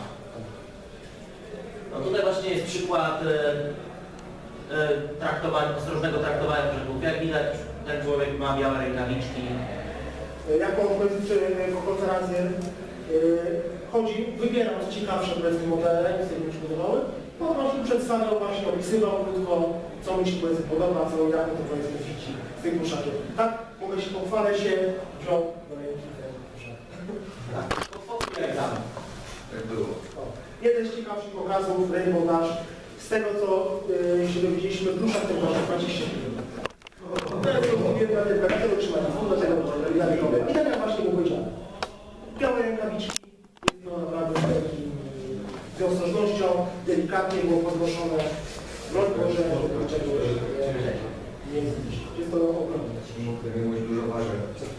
[SPEAKER 3] No tutaj właśnie jest przykład e, e, traktowania, ostrożnego traktowania brzegów. Jak widać, ten człowiek ma białe rękawiczki.
[SPEAKER 1] Jako powiedzmy konferencjer chodzi, wybierał co ciekawsze powiedzmy modele, które mi przygotowały, no właśnie przedstawiał właśnie, opisywał krótko, co mi się powiedzmy podoba, co jak to powiedzmy fici z tym kruszakiem. Tak, mogę się pochwalę się, wziął do ręki ten kruszak.
[SPEAKER 3] Tak, to egzamin.
[SPEAKER 2] Tak było.
[SPEAKER 1] O, jeden z ciekawszych okazów, Rainbow Dash, z tego co y, się dowiedzieliśmy, kruszak ten waży dwadzieścia kilo. To jest odpowiednia temperatura utrzymania, do tego nawykowe. I tak jak właśnie mu powiedziałem, białe rękawiczki, jest to naprawdę z takim, z ostrożnością, delikatnie było podnoszone, broń Boże, żeby czegoś nie, nie zniszczyć. Jest to ogromne.
[SPEAKER 2] Mógł dużo waży.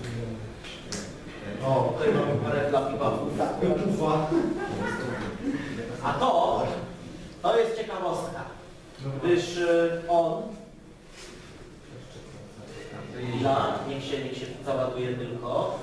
[SPEAKER 3] O, tutaj mamy parę flapibafów.
[SPEAKER 1] Tak,
[SPEAKER 3] A to, to jest ciekawostka, gdyż y, on, chwila, niech się, niech się załaduje tylko.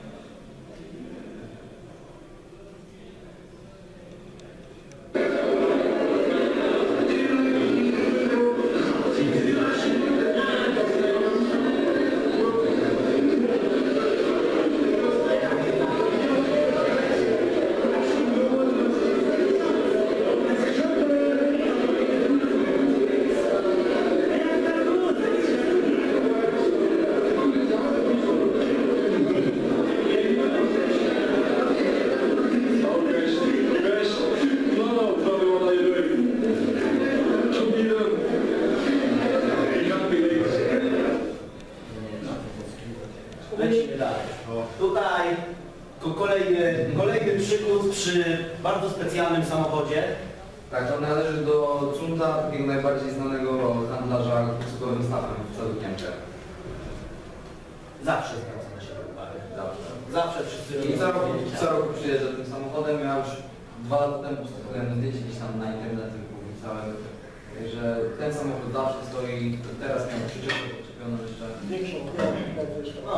[SPEAKER 3] Lecimy dalej. Tutaj to kolejny, kolejny przykład przy bardzo specjalnym samochodzie.
[SPEAKER 2] Tak, to należy do Cunta, takiego najbardziej znanego handlarza kursowym stawem w całym Niemczech.
[SPEAKER 3] Zawsze zwraca na siebie uwagę.
[SPEAKER 2] Zawsze.
[SPEAKER 3] Zawsze wszyscy
[SPEAKER 2] I co roku,
[SPEAKER 3] zdjęcia.
[SPEAKER 2] co roku przyjeżdża tym samochodem, ja już dwa lata temu postanowiłem zdjęcie gdzieś tam na internecie, mówi całego. Także ten samochód zawsze stoi, teraz miał przyczepę podczepione jeszcze.
[SPEAKER 1] Większą, tak, jeszcze.
[SPEAKER 3] No.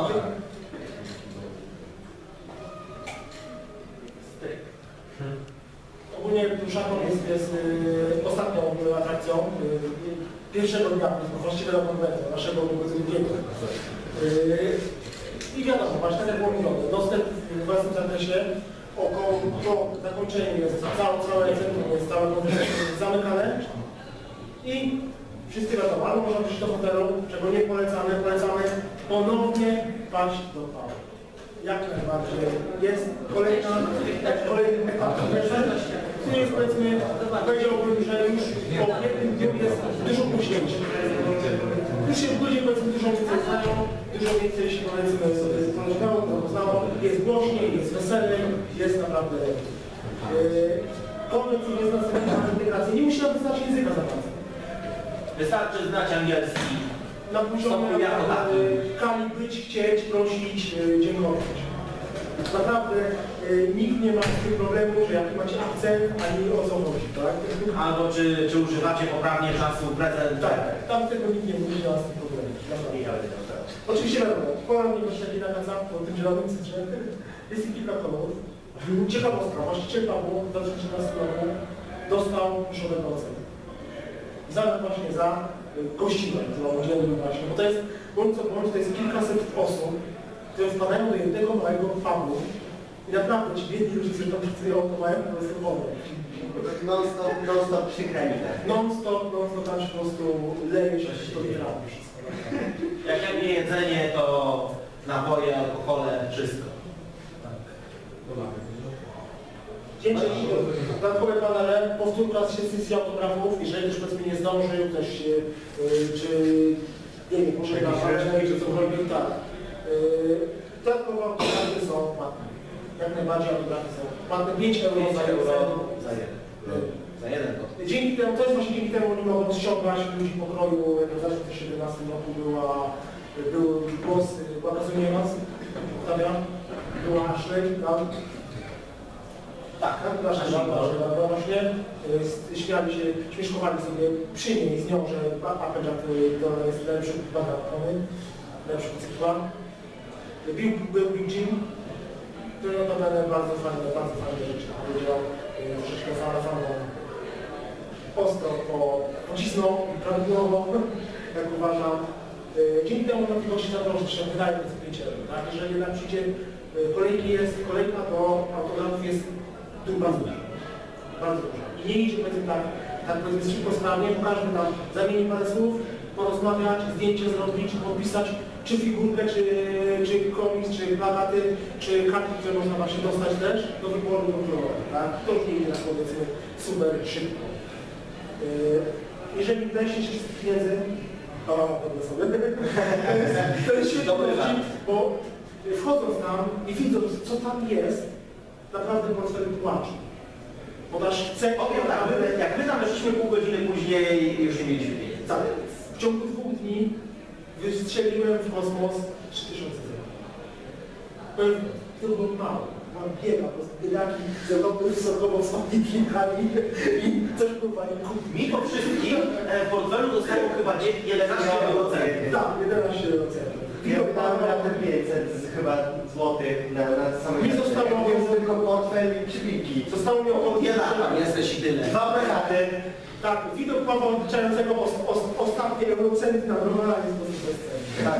[SPEAKER 3] Styk.
[SPEAKER 1] Ogólnie Pruszakon jest, jest yy, ostatnią yy, atrakcją yy, pierwszego dnia, właściwego konwentu, naszego drugiego. Yy, I wiadomo, właśnie tak jak było mówione, dostęp w własnym zakresie, około po zakończeniu jest całe, całe centrum, jest całe konwencje zamykane i wszyscy wiadomo, albo można przyjść do hotelu, czego nie polecamy, polecamy ponownie paść do pału. Jak najbardziej. Jest kolejna, kolejny etap konwencji, który jest, powiedzmy, powiedziałbym, że już po jednym dniu jest dużo późniejszy. Już się ludzie, powiedzmy, dużo więcej znają, dużo więcej się, powiedzmy, sobie pamiętało, poznało, jest głośniej, jest weselej, jest naprawdę lepiej. Konwencji jest następna integracja. Nie musimy znać języka za bardzo.
[SPEAKER 3] Wystarczy znać angielski.
[SPEAKER 1] Na poziomie kali być, chcieć, prosić, dziękować. Naprawdę y, nikt nie ma z tym problemu, że jaki macie akcent, ani o co chodzi, tak?
[SPEAKER 3] Albo czy, czy używacie poprawnie czasu prezent.
[SPEAKER 1] Tak, tam tego nikt nie mówi, nie ma z tym problemu. Oczywiście wiadomo, ponad nie masz takiej nakaza po tym zielonym cytrze. Jest i kilka kolorów. Ciekawostka, właściciel Pawło w dwa tysiące trzynastym roku dostał pluszowe procent. Za właśnie za gościnę, którą udzielili właśnie, bo to jest, bądź co bądź, to jest kilkaset osób, które wpadają do jednego małego pubu i naprawdę ci biedni ludzie, którzy tam pracują, to mają po prostu wodę.
[SPEAKER 4] Non-stop, non-stop przykręcę.
[SPEAKER 1] Non-stop, non-stop tam się po prostu leje się, to wygrało wszystko.
[SPEAKER 3] Jak jak nie jedzenie, to napoje, alkohole, wszystko.
[SPEAKER 1] Zdjęcie dodatkowe panele, powtórka sesji autografów, jeżeli ktoś powiedzmy nie zdążył, ktoś yy, czy nie wiem, może na parę czy cokolwiek, tak. Yy, dodatkowo autografy są płatne. Jak najbardziej autografy są płatne. pięć euro za euro.
[SPEAKER 3] Za jeden. Za jeden to.
[SPEAKER 1] Dzięki temu, to jest właśnie dzięki temu oni mogą ściągać ludzi pokroju, jak w dwa tysiące siedemnastym roku była, był głos, była Kazimierz Mas, Octavia, była Ashley, tak? Tak, tak, nasza żaba, że właśnie y, śmiali się, śmieszkowali sobie przy niej z nią, że Applejack to jest lepszy badawany, lepszy cykla. Był, był Big Jim, który notabene bardzo fajne, bardzo fajne rzeczy powiedział, y, troszeczkę zarazano ostro po, pocisnął prawidłowo, jak uważam. Y, dzięki temu możliwości zadrożne się wydaje to pięć euro, tak? Jeżeli jednak przyjdzie y, kolejki jest, kolejka do autografów jest tu bardzo dużo. Bardzo dużo. I nie idzie powiedzmy tak, tak powiedzmy szybko sprawnie, bo każdy tam zamieni parę słów, porozmawiać, zdjęcie zrobić, podpisać, czy figurkę, czy, czy komiks, czy plakaty, czy kartki, które można właśnie dostać też do wyboru kontrolować, tak? To już nie idzie tak powiedzmy super szybko. Yy, jeżeli weźcie się z pieniędzy, to mam pewne sobie. To jest świetne, bo wchodząc tam i widząc, co tam jest, naprawdę portfel płacze. Podaż chce...
[SPEAKER 3] Powiem tak, my, jak my tam weszliśmy pół godziny później, już nie mieliśmy pieniędzy.
[SPEAKER 1] Tak, w ciągu dwóch dni wystrzeliłem w kosmos trzy tysiące złotych. Powiem, to było mało. Mam biega, po prostu biegaki z Europy wysokowo z filmami i coś próbowali kupić.
[SPEAKER 3] Mi po wszystkim w portfelu dostało chyba jedenaście procent.
[SPEAKER 1] Tak, jedenaście procent.
[SPEAKER 4] Ja wydałem na te pięćset chyba złotych na, na samym...
[SPEAKER 1] Mi zostało
[SPEAKER 4] tylko portfel i przybiki.
[SPEAKER 1] Zostało mi około
[SPEAKER 3] Nie tam jesteś i tyle.
[SPEAKER 4] Dwa plakaty.
[SPEAKER 1] Tak, widok Pawła odliczającego os, os, ostatnie eurocenty na browara jest dosyć bezcenny. Tak.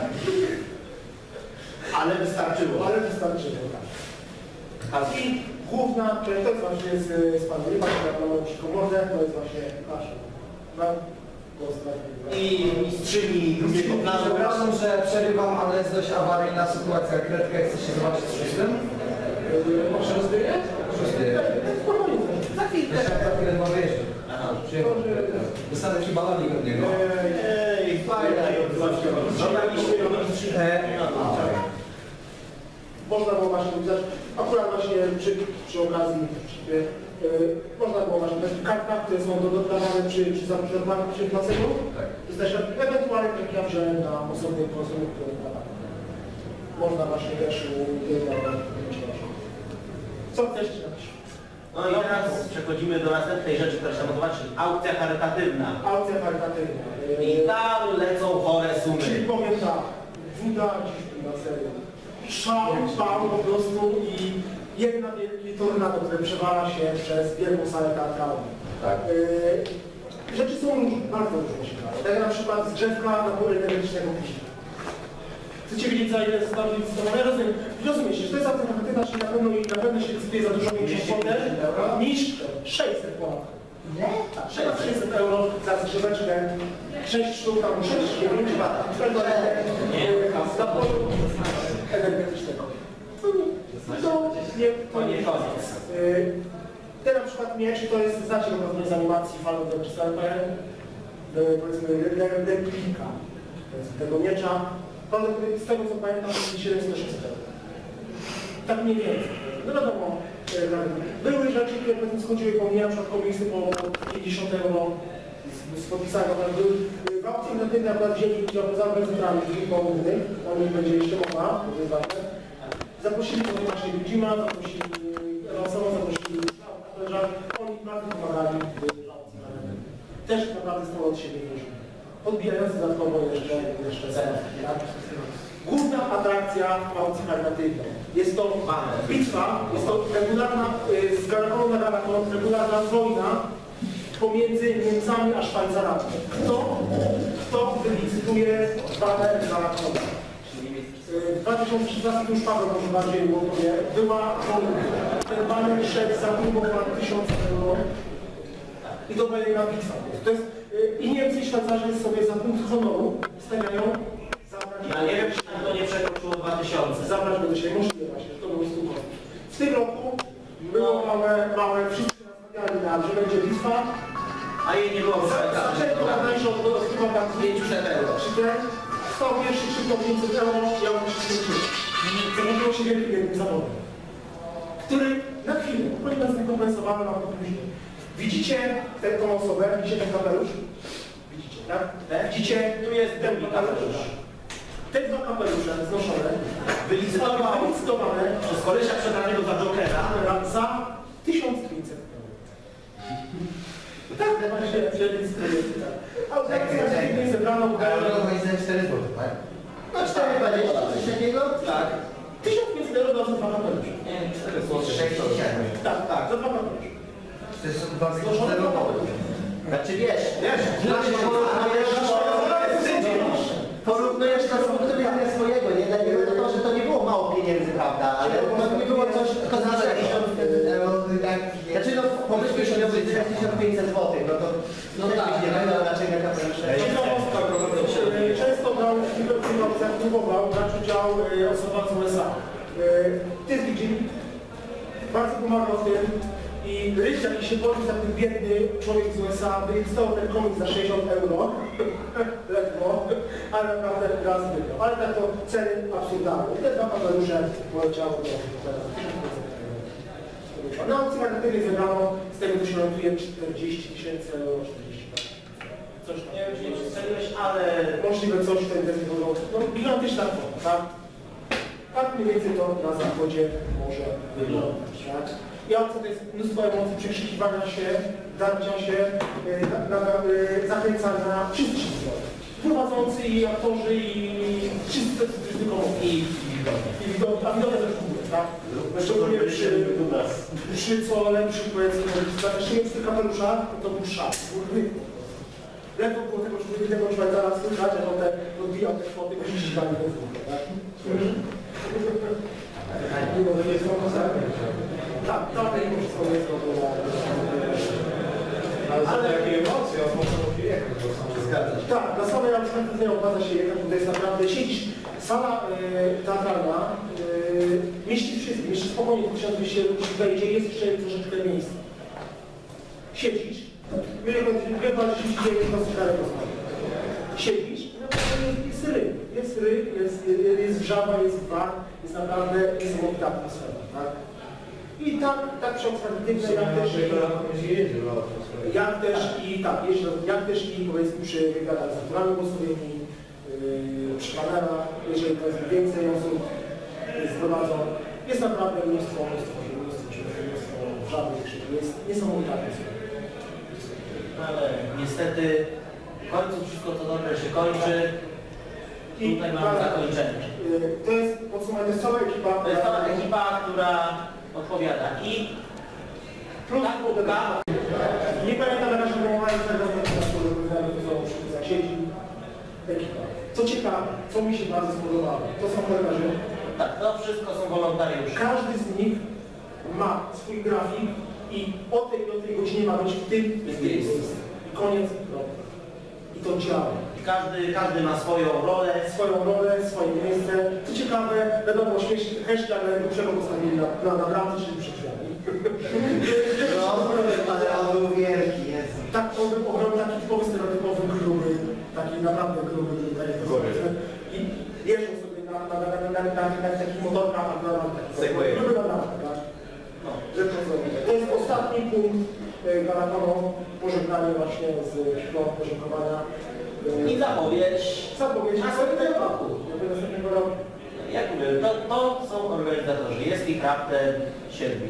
[SPEAKER 3] Ale wystarczyło.
[SPEAKER 1] Ale wystarczyło, tak. I główna, to jest właśnie z, z Panem Ryba, która ma psiką mordę, to jest właśnie nasza. Na głos na
[SPEAKER 3] I mistrzyni drugiego planu.
[SPEAKER 2] Przepraszam, że przerywam, ale jest dość awaryjna sytuacja. Kredkę chce się zobaczyć z szóstym?
[SPEAKER 1] Proszę rozdyję?
[SPEAKER 2] Szósty.
[SPEAKER 1] Za chwilkę.
[SPEAKER 2] Za chwilę ma wyjeżdżać.
[SPEAKER 3] Aha,
[SPEAKER 2] Przyjechał. Dostanę taki balonik od niego.
[SPEAKER 3] Ej, fajna
[SPEAKER 1] Można było właśnie uznać, akurat właśnie przy, przy okazji, yy, można było właśnie te kartach, które są dodawane przy, przy zaproszeniu przy placebo,
[SPEAKER 2] Tak.
[SPEAKER 1] jest też ewentualnie tak ja wziąłem na osobny konsum, który można właśnie też udzielić. Co chcesz napisać?
[SPEAKER 3] No i teraz przechodzimy do następnej rzeczy, która trzeba zobaczyć, czyli aukcja charytatywna.
[SPEAKER 1] Aukcja charytatywna.
[SPEAKER 3] I tam lecą chore sumy.
[SPEAKER 1] Czyli powiem tak, woda dziś na serio. Szał, szał po prostu i jedna wielki tornado, które przewala się przez wielką salę teatralną.
[SPEAKER 2] Tak.
[SPEAKER 1] Yy, rzeczy są różne, bardzo różne się dają. Tak jak na przykład zgrzewka napoju energetycznego piśma. Chcecie wiedzieć, za ile zostało licytowane? Rozumiem, rozumiecie, że to jest alternatywa, czyli na pewno, na pewno się licytuje za dużo większą kwotę niż sześćset ponad.
[SPEAKER 4] Nie?
[SPEAKER 1] Tak, sześćset euro za zgrzeweczkę, sześć sztuk, albo sześć, dziewięć lat. Z napoju energetycznego. To nie, to nie, to nie koniec. Ten na przykład miecz, to jest, znacie go pewnie z animacji Fallout czy Sniper, powiedzmy replika tego miecza. Z tego co pamiętam, to jest siedemset osiemset euro. Tak mniej więcej. No wiadomo, były rzeczy, które powiedzmy schodziły po mnie, na przykład komiksy po pięćdziesiąt euro z, z podpisania. W aukcji internetowej akurat wzięli udział poza organizatorami drzwi połudnych, o nich będzie jeszcze mowa, to jest ważne. Zaprosili do właśnie Widzima, zaprosili Ewansowa, zaprosili koleżanki, oni bardzo pomagali w aukcji. Też naprawdę sporo od siebie wierzyli. Odbijając dodatkowo jeszcze, jeszcze cenę. Tak? Główna atrakcja aukcji charytatywnej. Jest to bitwa, jest to regularna, z Galakonu na Galakon, regularna wojna pomiędzy Niemcami a Szwajcarami. Kto, kto wylicytuje banner Galakona? W dwa tysiące szesnastym już Paweł może bardziej było powie, była wojna. Ten banner szedł za grubo ponad tysiąc euro. I to była jedna bitwa. To jest, i Niemcy i Szwajcarzy sobie za punkt honoru stawiają zabrać.
[SPEAKER 3] Ja nie wiem, czy to nie przekroczyło dwa tysiące.
[SPEAKER 1] Zabrać go do siebie, możliwe właśnie, że to było stu kosztów. W tym roku było małe, małe, wszyscy nastawiali na, że będzie bitwa.
[SPEAKER 3] A jej nie było.
[SPEAKER 1] Zaczęto najmniejsze od chyba tak
[SPEAKER 3] pięćset euro.
[SPEAKER 1] Czy ten stał pierwszy krzyknął pięćset euro, ja mam się założyło się wielkim jednym zawodem, który na chwilę, powinien zrekompensowany nam to później. Widzicie tę tą osobę, widzicie ten kapelusz? Widzicie, tak? Widzicie, tu jest ten kapelusz. Te dwa kapelusze znoszone, wylicytowane, wylicytowane
[SPEAKER 3] Przez kolesia przebranego za Jokera.
[SPEAKER 1] za tysiąc pięćset euro. Tak, to właśnie licytuje. A tak, nie zebrano, bo...
[SPEAKER 4] Ale to jest za cztery złote, tak? No cztery dwadzieścia, coś takiego?
[SPEAKER 3] Tak.
[SPEAKER 1] tysiąc pięćset euro za dwa kapelusze.
[SPEAKER 3] Nie, cztery złote.
[SPEAKER 4] sześćset siedem.
[SPEAKER 1] Tak, tak, za dwa kapelusze.
[SPEAKER 4] To jest dwa
[SPEAKER 1] Złożone
[SPEAKER 4] złote.
[SPEAKER 1] kapelusze.
[SPEAKER 4] Znaczy wiesz,
[SPEAKER 1] Wiesz,
[SPEAKER 4] znaczy porównujesz to z punktu widzenia swojego, nie? Dla niego to to, że to nie było mało pieniędzy, prawda? Ale to nie było coś, tylko za tysiąc euro, tak? Znaczy no pomyślmy sobie, że będzie tysiąc pięćset złotych, no to no tak, nie będą raczej na kapelusze.
[SPEAKER 1] Często brał w tym próbował brać udział osoba z U S A. Ty widzimy, bardzo pomagał w tym i Ryś, jaki się boi za ten biedny człowiek z U S A, wylicytował ten komiks za sześćdziesiąt euro, ledwo, ale naprawdę raz wygrał. Ale tak to ceny absurdalne. I te dwa kapelusze poleciały do na aukcji charytatywnej zebrano, z tego co się notuje, czterdzieści tysięcy euro, czterdzieści coś tam.
[SPEAKER 3] Nie wiem, czy nie przedstawiłeś, ale...
[SPEAKER 1] Możliwe coś w ten decydował. No gigantyczna kwota, tak? Tak mniej więcej to na zachodzie może wyglądać, tak? I aukcja to jest mnóstwo emocji, przekrzykiwania się, darcia się, yy, na, na, yy, zachęcania, wszyscy się zgodzą. Prowadzący i aktorzy i wszyscy to jest tylko i i widowni, a widownia też w ogóle, tak? Szczególnie przy, przy co lepszych powiedzmy, zawieszenie przy kapeluszach, to był szat. Ledwo było tego człowieka Szwajcara słychać, jak on te odbijał te kwoty, bo się ścigali do dwóch, tak? Tak, tak, to wszystko jest to.
[SPEAKER 6] Ale jakie emocje, on może jechać, bo sam się zgadzać.
[SPEAKER 1] Tak, na samej abstrakcji nie opłaca się jechać, bo to jest naprawdę siedzisz. Sala y, teatralna y, mieści wszystkich, jeszcze spokojnie tysiąc dwieście ludzi wejdzie, jest jeszcze troszeczkę miejsca. Siedzisz, wie pan, że się dzieje dosyć daleko z nami. Siedzisz, naprawdę jest ryj, jest ryj, jest, jest, jest wrzawa, jest gwar, jest naprawdę niesamowita atmosfera, tak? I tak, tak przy obserwatywnej, jak też i, jak też i tak, jeździ, jak też i powiedzmy przy wywiadach z naturalnymi głosowymi, yy, przy panelach, jeżeli powiedzmy więcej osób zgromadzą, jest naprawdę mnóstwo, mnóstwo, mnóstwo, mnóstwo żadnych krzyków. Jest niesamowita atmosfera.
[SPEAKER 3] Ale niestety w końcu wszystko co dobre się kończy. I tutaj mamy zakończenie.
[SPEAKER 1] To jest podsumowanie, to jest cała ekipa.
[SPEAKER 3] To jest cała ekipa, która odpowiada. I
[SPEAKER 1] Plus
[SPEAKER 3] ta kubka,
[SPEAKER 1] nie pamiętam jaka się wywołała tego, co siedzi ekipa. Co ciekawe, co mi się bardzo spodobało, to są koleżanki.
[SPEAKER 3] tak, to wszystko są wolontariusze.
[SPEAKER 1] Każdy z nich ma swój grafik i o tej i o tej godzinie ma być w tym miejscu. I koniec, no. I to działa.
[SPEAKER 3] Każdy, każdy ma swoją rolę.
[SPEAKER 1] Swoją rolę, swoje miejsce. Co ciekawe, wiadomo, śmieszny hashtag najlepszego postawili na, na, na bramce, czyli przed drzwiami.
[SPEAKER 4] No, ale on był wielki, jest.
[SPEAKER 1] Tak, on był ogromny, taki typowy, stereotypowy, gruby, taki naprawdę gruby, tak jak to powiedzmy. I jeżdżą sobie na, na, na, na, na, na, na takich motorkach, na, na, na, gruby na bramkę, tak? No, rzeczą zrobić. To jest ostatni punkt galatonu, pożegnanie właśnie z chwilą podziękowania.
[SPEAKER 3] I zapowiedź.
[SPEAKER 1] Zapowiedź
[SPEAKER 3] następnego roku.
[SPEAKER 1] Następnego roku.
[SPEAKER 3] Jak mówię, to, to są organizatorzy. Jest ich raptem siedmiu.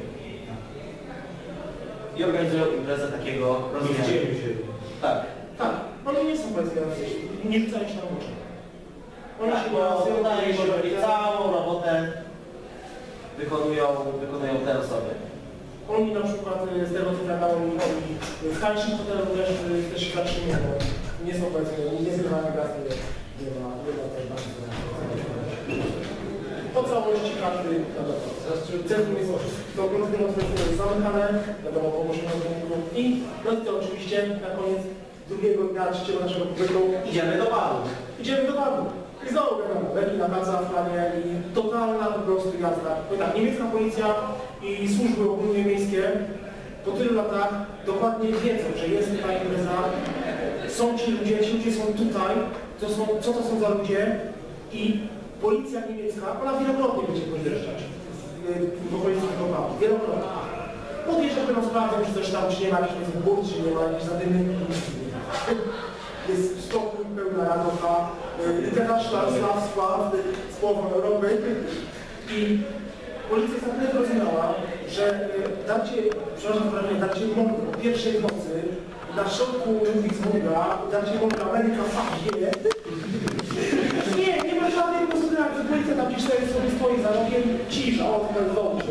[SPEAKER 3] I organizują imprezę takiego rozmiaru. Tak.
[SPEAKER 1] Tak, oni nie są powiedzmy, nie rzucają się na oczy. Oni
[SPEAKER 3] Tak,
[SPEAKER 1] się
[SPEAKER 3] bo
[SPEAKER 1] balansują,
[SPEAKER 3] wydaje się, że
[SPEAKER 1] oni-
[SPEAKER 3] całą robotę wykonują, wykonują te osoby.
[SPEAKER 1] Oni na przykład z tego co wiadomo, oni, oni w tańszym hotelu też, też świadczymy, bo nie są powiedzmy, nie zgrywają gazy, nie ma, nie ma też bardzo. Po całości każdy, wiadomo, centrum jest to grupy jest zamykane, wiadomo, pomożemy rynku i no i to oczywiście na koniec drugiego dnia trzeciego naszego pobytu
[SPEAKER 3] Idziemy do baru.
[SPEAKER 1] idziemy do baru. I znowu wiadomo, leki na placa, flanie i totalna po prostu jazda. No tak, niemiecka policja i służby ogólnie miejskie po tylu latach dokładnie wiedzą, że jest tutaj impreza, są ci ludzie, ci ludzie są tutaj, to są, co to są za ludzie i policja niemiecka, ona wielokrotnie będzie podjeżdżać w okolicy tego baru, wielokrotnie. Podjeżdżać będą sprawdzą, czy też tam, czy nie ma jakichś burt, czy nie ma jakichś zadymy. Jest spokój, pełna radocha, international sławstwa z połową Europy i policja jest na tyle zrozumiała, że darcie, przepraszam wrażenie, darcie mordu o pierwszej w nocy na środku Ludwigsburga, darcie mordu Ameryka fachie. Nie, nie ma żadnej konsultacji, policja tam gdzieś sobie stoi za rogiem, cisza, o to jest dobrze.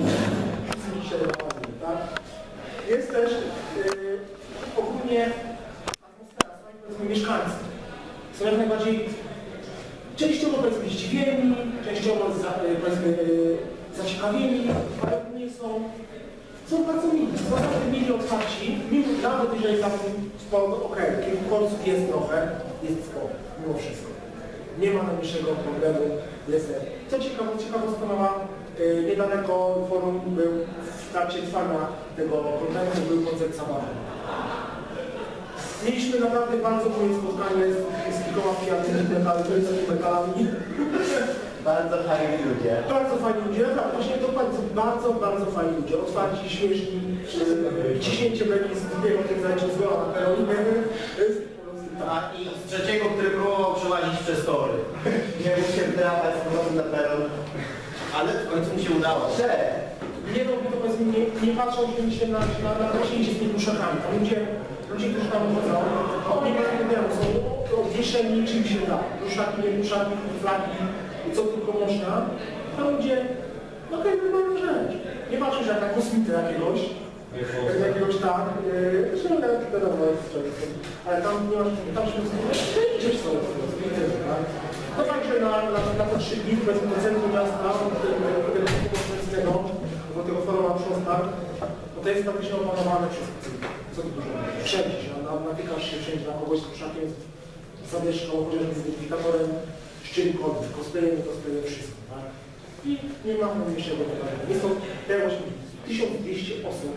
[SPEAKER 1] Tak? Jest też yy, ogólnie atmosfera, są powiedzmy mieszkańcy. Są jak najbardziej częściowo powiedzmy zdziwieni, częściowo za, yy, powiedzmy yy, zaciekawieni, ale nie są, są bardzo mili, są naprawdę mili, otwarci, mimo nawet jeżeli tam sporo, okej, okay, kilku kolców jest trochę, jest sporo, mimo wszystko. Nie ma najmniejszego problemu, jest. Co ciekawe, ciekawostka mała, yy, niedaleko forum był w trakcie trwania tego kontentu był koncert Sabachu. Mieliśmy naprawdę bardzo miłe spotkanie z, z kilkoma przyjaciółmi metalami.
[SPEAKER 4] Bardzo fajni ludzie.
[SPEAKER 1] Bardzo fajni ludzie, naprawdę, właśnie dokładnie, bardzo, bardzo fajni ludzie. Otwarci, śmieszni, yy, ciśnięcie beki z drugiego tym zajęciem z goła na peronie.
[SPEAKER 3] A i z trzeciego, który próbował przełazić przez tory.
[SPEAKER 4] Nie mógł się wdrapać z powrotem na peron.
[SPEAKER 3] Ale w końcu mu się udało.
[SPEAKER 4] Cześć!
[SPEAKER 1] Nie robi to powiedzmy, nie, nie patrzą się na, na, na rośnięcie z tymi duszakami. Tam ludzie, ludzie, którzy tam chodzą, nie mają problemu, są odwieszeni czym się da. Duszaki, nie duszaki, flagi, co tylko można. Tam ludzie, no to jest normalna rzecz. Nie patrzysz jak na kosmitę jakiegoś, jak jakiegoś tak, yy, że nawet wiadomo jest często. Ale tam nie masz, tam się idziesz sobie, tak? No także na, na, na te trzy dni, powiedzmy do centrum miasta, tego, do tego forum na Szostak, bo to jest praktycznie opanowane wszystko. Co tu dużo? Wszędzie się, na, natykasz się wszędzie na kogoś z krzakiem, z zawieszką, chociażby z identyfikatorem, z czymkolwiek, cosplayem, cosplayem, wszystko, tak? I nie ma najmniejszego problemu. Jest to właśnie tysiąc dwieście osób.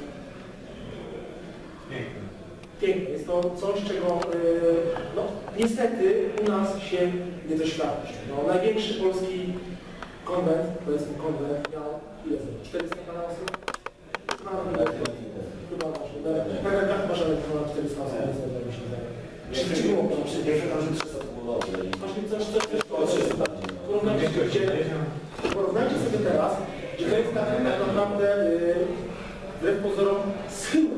[SPEAKER 6] Piękne.
[SPEAKER 1] Piękne. Jest to coś, czego yy, no, niestety u nas się nie doświadczy. No, największy polski konwent, powiedzmy konwent, miał ile z czterysta osób? No, chyba właśnie. Na rękach chyba żadnych ponad czterysta osób nie znajdę, mi się wydaje. Czy było tam trzysta? Właśnie coś, coś, coś, porównajcie sobie, porównajcie sobie teraz, że to jest tak, tak naprawdę yy, wbrew pozorom symbol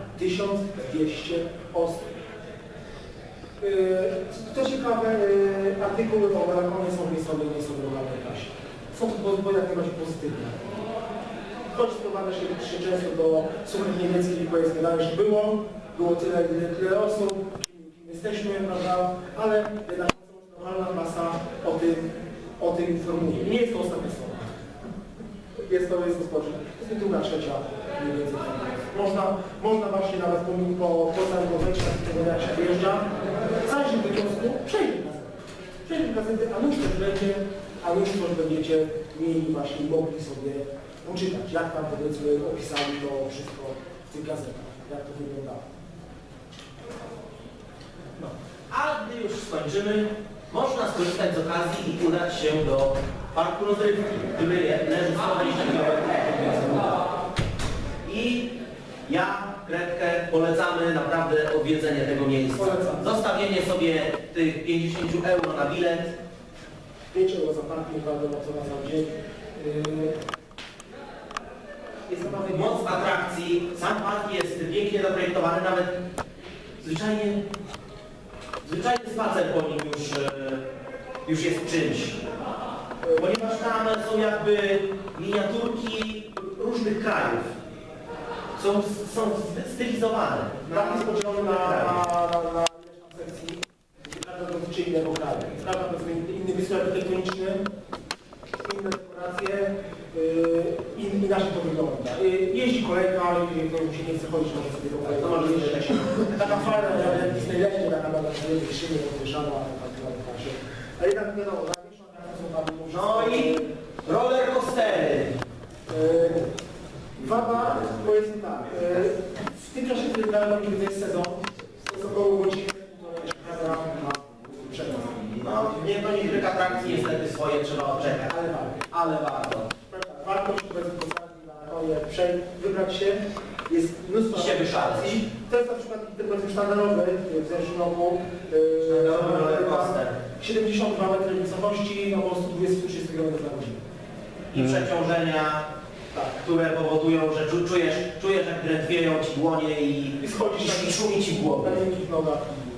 [SPEAKER 1] tysiąc dwieście osób. Co ciekawe, artykuły o Barakonie są w miejscowej miejscowej klasie. Są to bo jak najbardziej pozytywne. Choć sprowadza się się często do słów niemieckich i powiedzmy dalej, że było, było tyle, tyle, tyle osób, kim, kim jesteśmy, prawda, ale jednak normalna masa o tym, o tym informuje. I nie jest to ostatnia strona. Jest to, jest to społeczne. To jest druga, trzecia, mniej więcej. Można, można właśnie nawet po, po, po całego wejścia z tego, jak się wyjeżdża, zajrzeć do kiosku, przejść do gazety. Przejść do gazety, a nuż też będzie, a nuż też będziecie mieli właśnie, mogli sobie poczytać, jak tam powiedzmy opisali to wszystko w tych gazetach, jak to wyglądało.
[SPEAKER 3] No. A gdy już skończymy, można skorzystać z okazji i udać się do Parku Rozrywki, który leży sto dwadzieścia kilometrów. I ja, Kredkę, polecamy naprawdę odwiedzenie tego miejsca.
[SPEAKER 1] Polecam.
[SPEAKER 3] Zostawienie sobie tych pięćdziesiąt euro na bilet.
[SPEAKER 1] pięć euro za parking, wiadomo co na cały dzień. Jest naprawdę
[SPEAKER 3] Moc atrakcji, sam park jest pięknie zaprojektowany, nawet zwyczajnie, zwyczajny spacer po nim już, e, już jest czymś. Ponieważ tam są jakby miniaturki różnych krajów. Są, są stylizowane.
[SPEAKER 1] Park jest podzielony na, na, na, na ileś tam sekcji, każda dotyczy innego kraju. Każda to jest inny wystrój architektoniczny, inne dekoracje, yy, in, inaczej to wygląda. Yy, jeździ kolega, jeżeli ktoś się nie chce chodzić, może sobie do kolega. To może jeździć. Taka fala, jak Disneylandzie, taka na przykład szynie podwyższana, tak w klasie. Ale jednak wiadomo, największą atrakcją są tam
[SPEAKER 3] No i roller coastery.
[SPEAKER 1] Yy, Wada, powiedzmy tak, yy, w tym czasie, kiedy grałem, kiedy jest sezon, to jest około godziny, półtorej na przekaz.
[SPEAKER 3] No, nie, to niektórych atrakcji niestety swoje trzeba odczekać.
[SPEAKER 1] Ale warto.
[SPEAKER 3] Ale warto.
[SPEAKER 1] Warto się powiedzmy postawić na konie, przejść, wybrać się, jest mnóstwo
[SPEAKER 3] I się wyszaleć.
[SPEAKER 1] atrakcji. To jest na przykład ten powiedzmy sztandarowy w zeszłym roku.
[SPEAKER 3] Sztandarowy roller coaster.
[SPEAKER 1] siedemdziesiąt dwa metry wysokości, no po sto dwadzieścia trzy kilometrów na godzinę.
[SPEAKER 3] I przeciążenia, tak, które powodują, że czu, czujesz, czujesz jak drętwieją ci dłonie i,
[SPEAKER 1] I schodzisz
[SPEAKER 3] i, i szumi ci w głowie.
[SPEAKER 1] na miękkich nogach.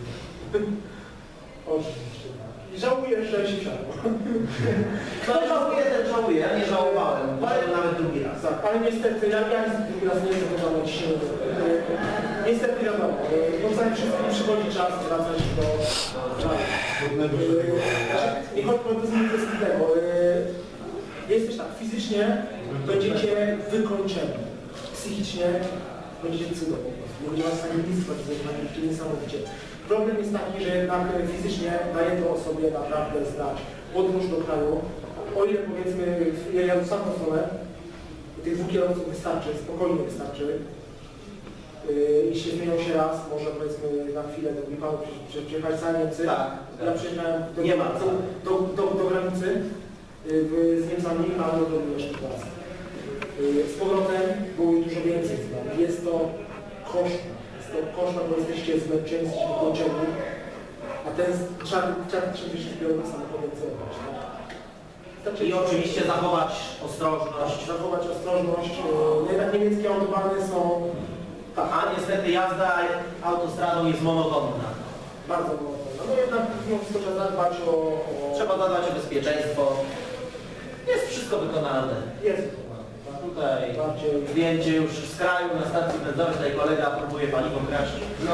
[SPEAKER 1] Oczywiście. I żałujesz, że się wsiadło.
[SPEAKER 3] No żałuję, ten żałuję, ja nie żałowałem, ale nawet drugi raz.
[SPEAKER 1] Tak, ale niestety, ja, ja drugi raz nie jestem gotowy dzisiaj. Niestety wiadomo, bo zanim wszystkim przychodzi czas wracać do żartu. Nie chodzi o to z tego. Jesteś tak, fizycznie będziecie wykończeni. Psychicznie będziecie cudo po prostu. Nie będzie was w stanie nic zrobić, niesamowicie. Problem jest taki, że jednak fizycznie daje to o sobie naprawdę znać. Podróż do kraju, o ile powiedzmy, ja jadę w samą stronę, tych dwóch kierowców wystarczy, spokojnie wystarczy. Yy, jeśli zmienią się raz, może powiedzmy na chwilę, to mi panu przyjechać za Niemcy.
[SPEAKER 3] Tak.
[SPEAKER 1] Ja przyjechałem do,
[SPEAKER 3] Nie ma
[SPEAKER 1] do, do, do, do granicy yy, z Niemcami, ale do jeszcze raz. Yy, z powrotem było już dużo więcej zmian. Jest to kosztne. Jest to kosztne, bo jesteście zmęczeni, jesteście wykończeni. A ten czarny trzydzieści kilometrów samochodem celować.
[SPEAKER 3] I oczywiście zachować ostrożność.
[SPEAKER 1] Zachować ostrożność. Yy, jednak niemieckie autobany są... Tak.
[SPEAKER 3] A niestety jazda autostradą jest monotonna.
[SPEAKER 1] Bardzo monotonna. No jednak mimo wszystko trzeba zadbać o... o...
[SPEAKER 3] Trzeba zadbać o bezpieczeństwo. Jest wszystko wykonalne.
[SPEAKER 1] Jest.
[SPEAKER 3] A tutaj
[SPEAKER 1] Bardziej...
[SPEAKER 3] zdjęcie już z kraju na stacji benzynowej, tutaj kolega próbuje paliwo kraść. No.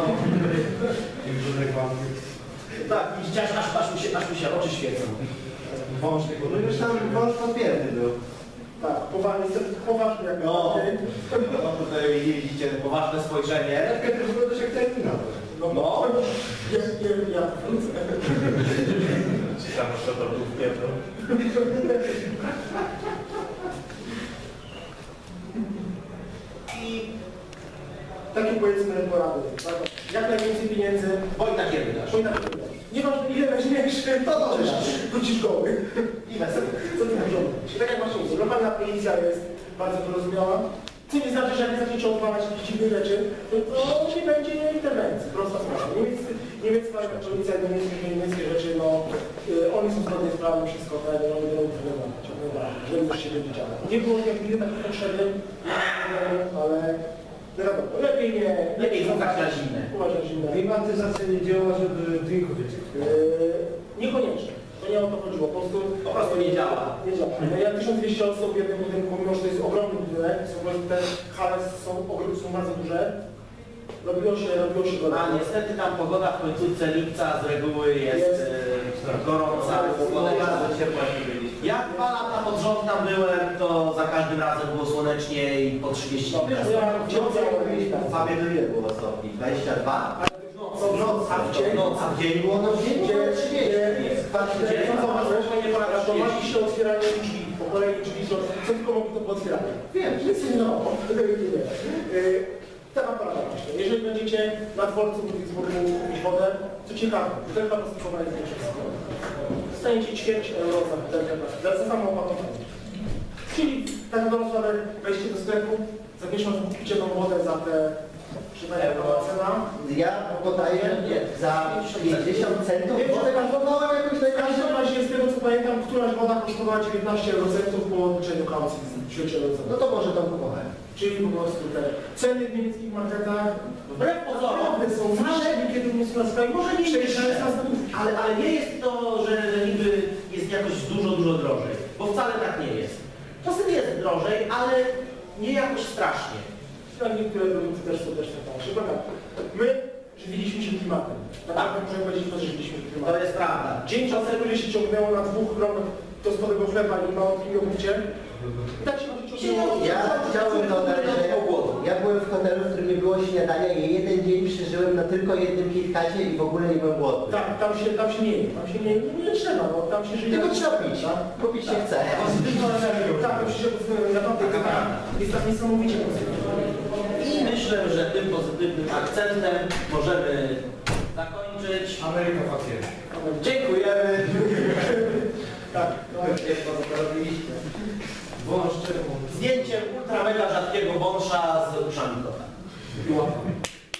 [SPEAKER 3] Tak, widzicie, aż, aż, aż, mi się, aż mi się oczy świecą.
[SPEAKER 6] Wąż, no już tam wąż potwierdzony był.
[SPEAKER 1] Tak, poważnie, poważnie jak
[SPEAKER 3] No.
[SPEAKER 1] najbardziej.
[SPEAKER 3] No tutaj widzicie poważne spojrzenie.
[SPEAKER 6] To się terminować.
[SPEAKER 1] No,
[SPEAKER 3] No.
[SPEAKER 1] Ja, ja, ja wrócę.
[SPEAKER 6] Ci tam co to był wpierdol.
[SPEAKER 1] I takie powiedzmy porady. Jak najwięcej pieniędzy,
[SPEAKER 3] Bo i tak je wydasz.
[SPEAKER 1] bo i tak nie wydasz. Nieważne ile weźmiesz, to dobrze. Wrócisz goły.
[SPEAKER 3] I wesoło.
[SPEAKER 1] Co ty możesz robić? Tak jak masz mówić, lokalna policja jest bardzo wyrozumiała. Co nie znaczy, że jak nie zaczniecie odwalać jakieś dziwne rzeczy, to, to nie będzie interwencji. Prosta sprawa. Niemieccy, niemiecka policja, niemieckie, niemieckie rzeczy, no y, oni są zgodnie z prawem, wszystko, tak, oni będą interweniować, żeby coś się będzie działo. Nie było jak nigdy takich potrzeby, ale No wiadomo, lepiej nie...
[SPEAKER 3] Lepiej włączać na zimne.
[SPEAKER 1] Uważać zimne.
[SPEAKER 6] Klimatyzacja nie działa, żeby drinków więcej.
[SPEAKER 1] Yy, niekoniecznie. To nie o to chodziło. Po prostu,
[SPEAKER 3] Po prostu nie działa.
[SPEAKER 1] Nie działa. No ja tysiąc dwieście osób w jednym budynku, mimo że to jest ogromny budynek, są, te hale są, są bardzo duże. Robiło się, robiło się
[SPEAKER 3] A
[SPEAKER 1] gorąco.
[SPEAKER 3] niestety tam pogoda w końcówce lipca z reguły jest,
[SPEAKER 1] Jest.
[SPEAKER 3] e, gorąca. Jak dwa lata pod rząd tam byłem, to za każdym razem było słonecznie i po trzydzieści
[SPEAKER 1] No wiesz, ja
[SPEAKER 4] W nocy w Fabie to ile było stopni? dwadzieścia dwa?
[SPEAKER 1] co w nocy,
[SPEAKER 4] A w dzień? A w dzień było? No w dzień było trzydzieści.
[SPEAKER 1] To masz się otwieranie drzwi, po kolei drzwi, co co tylko mogli to po otwieraniu.
[SPEAKER 4] Wiem.
[SPEAKER 1] Nic nie no, tego nie wiem. Ta aparata właśnie. Jeżeli będziecie na dworcu w Wittsburgu kupić wodę, co ciekawe, butelka plastikowa jest większa. Dostaniecie ćwierć euro za butelkę plastykową, za samo opakowanie. Czyli tak na sprawę wejście do sklepu, za miesiąc kupicie tą wodę za te euro cena.
[SPEAKER 4] Ja podaję za pięćdziesiąt centów. Wodę kupowałem jakoś
[SPEAKER 1] W każdym
[SPEAKER 4] najtańszą.
[SPEAKER 1] razie z tego co pamiętam, któraś woda kosztowała dziewiętnaście eurocentów po odliczeniu kaucji z ćwierć eurocentów.
[SPEAKER 4] No to może tą kupowałem.
[SPEAKER 1] Czyli po prostu te ceny w niemieckich marketach
[SPEAKER 3] Wbrew pozorom,
[SPEAKER 1] naprawdę są wyższe, niekiedy nie są na swoim.
[SPEAKER 3] może nie
[SPEAKER 1] przejrzeć
[SPEAKER 3] niższe,
[SPEAKER 1] na złotówki.
[SPEAKER 3] ale, ale nie jest to, że, że niby jest jakoś dużo, dużo drożej, bo wcale tak nie jest. Czasem jest drożej, ale nie jakoś strasznie.
[SPEAKER 1] Tak, niektóre produkty też są też tak tańsze. Dobra, my żywiliśmy się klimatem. Naprawdę możemy powiedzieć, że żywiliśmy się
[SPEAKER 3] To
[SPEAKER 1] klimatem.
[SPEAKER 3] jest prawda.
[SPEAKER 1] Dzień czasem, który się ciągnęło na dwóch kromach gospodego chleba i mało kilogówcie. I tak się będzie ciągnęło.
[SPEAKER 4] Ja chciałem dodać, że ja, ja byłem w hotelu, w którym nie było śniadania i jeden dzień przeżyłem na tylko jednym KitKacie i w ogóle nie byłem głodny.
[SPEAKER 1] Tak, tam się, tam się nie je, tam się nie je, nie trzeba, no, tam się żyje.
[SPEAKER 4] Tylko trzeba pić, bo pić się chce.
[SPEAKER 1] Pozytywną energią, tak, to się naprawdę jest tak, jest tak niesamowicie pozytywne.
[SPEAKER 3] I myślę, że tym pozytywnym akcentem możemy zakończyć.
[SPEAKER 6] Ameryka faktycznie.
[SPEAKER 3] Dziękujemy.
[SPEAKER 1] Tak, no.
[SPEAKER 6] Wąż czerwony.
[SPEAKER 3] Zdjęciem ultra mega rzadkiego wąsza z uszami kota.
[SPEAKER 1] I łapkami.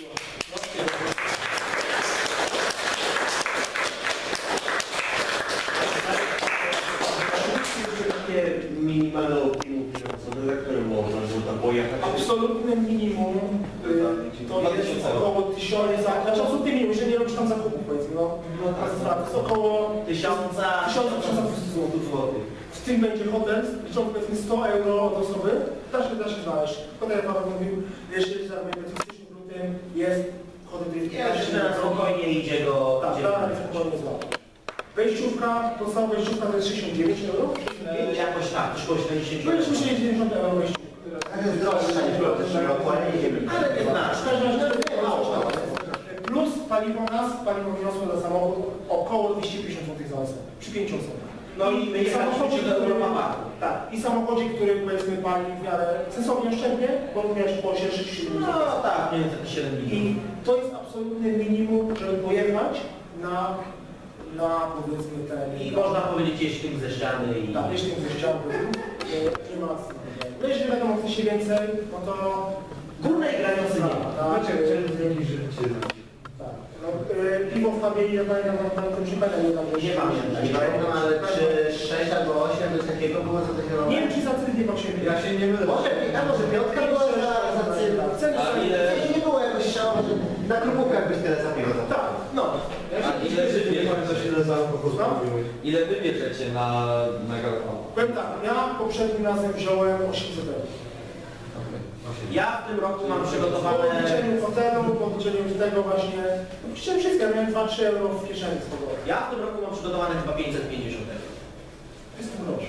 [SPEAKER 7] Takie minimalne opinium finansowe, za którym można było tam pojechać.
[SPEAKER 1] Absolutne minimum y, to jest około tysiąca, znaczy absolutnie minimum, że nie robisz tam zakupów powiedzmy, no, no to jest około
[SPEAKER 3] Tysiąca.
[SPEAKER 1] tysiąca złotych. W tym będzie hotel, licząc powiedzmy sto euro od osoby, da się, da się znaleźć. Hotel Paweł mówił, jeśli zarobimy w styczniu, w lutym, jest hotel, który jest
[SPEAKER 3] Ja myślę, że spokojnie idzie go.
[SPEAKER 1] tak,
[SPEAKER 3] idzie
[SPEAKER 1] tak,
[SPEAKER 3] go.
[SPEAKER 1] spokojnie złapać. Wejściówka, podstawowa wejściówka to jest sześćdziesiąt dziewięć euro.
[SPEAKER 3] E, Jakoś tak, już koło siedemdziesiąt.
[SPEAKER 1] To jest dziewięćdziesiąt euro wejściówka.
[SPEAKER 4] Tak jest droższa niż protestowała opłanie ziemi.
[SPEAKER 3] Ale nie znasz.
[SPEAKER 1] W każdym razie to jest mało. Plus paliwo nas, paliwo wiosło za samochód około dwieście pięćdziesiąt złotych za osobę, przy pięciu osobach.
[SPEAKER 3] No i my jechaliśmy do Europa.
[SPEAKER 1] Tak, i samochodzie, który powiedzmy pali w miarę sensownie oszczędnie, bo mówiłaś po sześćdziesiąt
[SPEAKER 3] No tak, mniej więcej siedem
[SPEAKER 1] I
[SPEAKER 3] milionów.
[SPEAKER 1] to jest absolutne minimum, żeby pojechać na, na powiedzmy ten...
[SPEAKER 3] I można powiedzieć jeść tym ze ściany i...
[SPEAKER 1] Tak, jeśli ktoś chciałby, nie ma co. No jeżeli wiadomo, chce się więcej, no to...
[SPEAKER 3] Górnej granicy nie ma.
[SPEAKER 1] Tak,
[SPEAKER 6] Macie chcieli zrobić życie.
[SPEAKER 1] tak. No, y, piwo w Fabieli, ja pamiętam, na tym przypadku nie tam, że
[SPEAKER 3] Nie pamiętam.
[SPEAKER 4] Nie pamiętam, ale czy sześć albo osiem coś takiego było za to zielone?
[SPEAKER 1] Nie wiem, czy za cydnie po siebie.
[SPEAKER 6] Ja się nie mylę.
[SPEAKER 4] Może, a może piątka była za, za cyfr.
[SPEAKER 1] Ceny
[SPEAKER 3] A
[SPEAKER 1] są-
[SPEAKER 3] ile-
[SPEAKER 4] Nie było jakoś szalowe, że na klubówkach byś tyle za piwo zapłacił.
[SPEAKER 1] Tak, no.
[SPEAKER 8] A ile wy,
[SPEAKER 6] Nie pamiętam się ile za alkohol
[SPEAKER 1] No.
[SPEAKER 6] zrobiły.
[SPEAKER 8] ile wy bierzecie na, na galopon?
[SPEAKER 1] Powiem tak, ja poprzednim razem wziąłem osiemset euro.
[SPEAKER 3] Ja w tym roku mam
[SPEAKER 1] Po
[SPEAKER 3] przygotowane...
[SPEAKER 1] odliczeniu hotelu, po odliczeniu z tego właśnie, przecież wszystko, ja miałem dwa trzy euro w kieszeni z tego.
[SPEAKER 3] Ja w tym roku mam przygotowane chyba pięćset pięćdziesiąt euro.
[SPEAKER 1] Jest to grosz.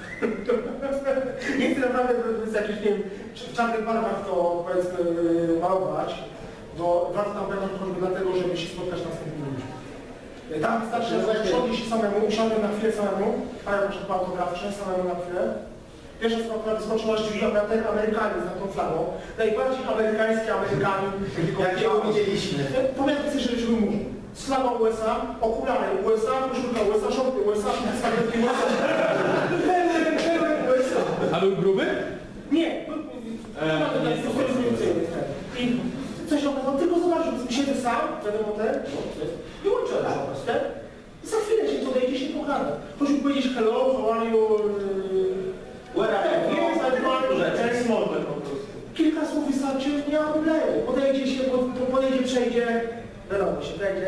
[SPEAKER 1] Nie chcę naprawdę z jakichś, nie wiem, w czarnych barwach to powiedzmy yy, malować, bo warto tam pojechać choćby dlatego, żeby się spotkać na następnym ludzi. Tam wystarczy, że usiądzie się samemu, usiądę na chwilę samemu, a ja proszę autograficzne samemu na chwilę. Pierwsza sprawa, która wyskoczyła z drzwi, a ten Amerykanin z taką flagą, najbardziej amerykański Amerykanin, jakiego widzieliśmy. Powiedzmy sobie, że był murz. Z flagą U S A, okulary U S A, koszulka U S A, szorty U S A, skarpetki U S A. Pełen, pełen U S A.
[SPEAKER 8] A był gruby?
[SPEAKER 1] Nie, naprawdę to jest rewolucyjny. I coś okazało, tylko zobaczył, siedzę sam, wiadomo ten, i łączę na po prostu. Za chwilę się podejdzie, się pogada. Choćby powiedzieć hello, how are you, where are you, yes, I'm fine, ten small po prostu. Kilka słów wystarczy, nie nie ma problemu. Podejdzie się, po, po, podejdzie, przejdzie, wiadomo się, przejdzie.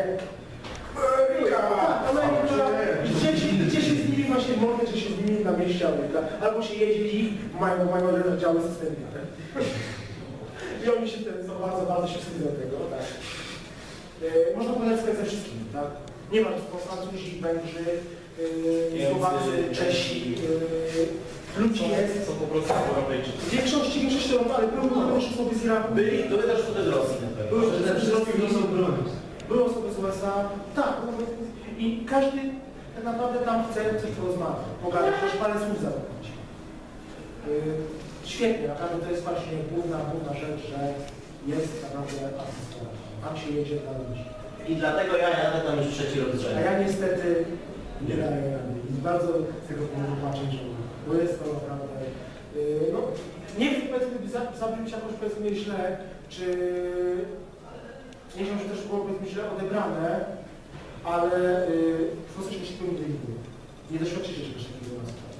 [SPEAKER 1] Ameryka, gdzie się, gdzie się z nimi właśnie może, czy się z nimi na mieście Ameryka, albo się jedzie i mają, mają działy systemie. I oni się wtedy bardzo, bardzo się wstydzą tego, tak. E, można pogadać ze wszystkim, tak. Nie ma to Francuzi, Węgrzy, e, Słowacy, Czesi, e, ludzi jest.
[SPEAKER 7] Są po prostu Europejczycy.
[SPEAKER 1] W większości, w większości Europy, ale były też osoby z Iraku.
[SPEAKER 3] Byli, były też osoby z Rosji na pewno.
[SPEAKER 1] Były osoby z Rosji, były osoby z Rosji. Były osoby z U S A, tak. I każdy tak naprawdę tam chce coś porozmawiać, pogadać, też parę słów zarobić. Świetnie, naprawdę to jest właśnie główna, główna rzecz, że jest naprawdę asystent. Tam się jedzie dla ludzi.
[SPEAKER 3] I dlatego ja jadę tam już trzeci rok z
[SPEAKER 1] A
[SPEAKER 3] rzędu.
[SPEAKER 1] ja niestety nie daję rady. I bardzo z tego powodu patrzę, że bo jest to naprawdę... Yy, no, nie chcę powiedzmy za- zabrzmieć jakoś powiedzmy źle, czy... Nie wiem, że też było powiedzmy źle odebrane, ale yy, w sposób się nigdy nie było. Nie doświadczycie czegoś takiego na sprawie.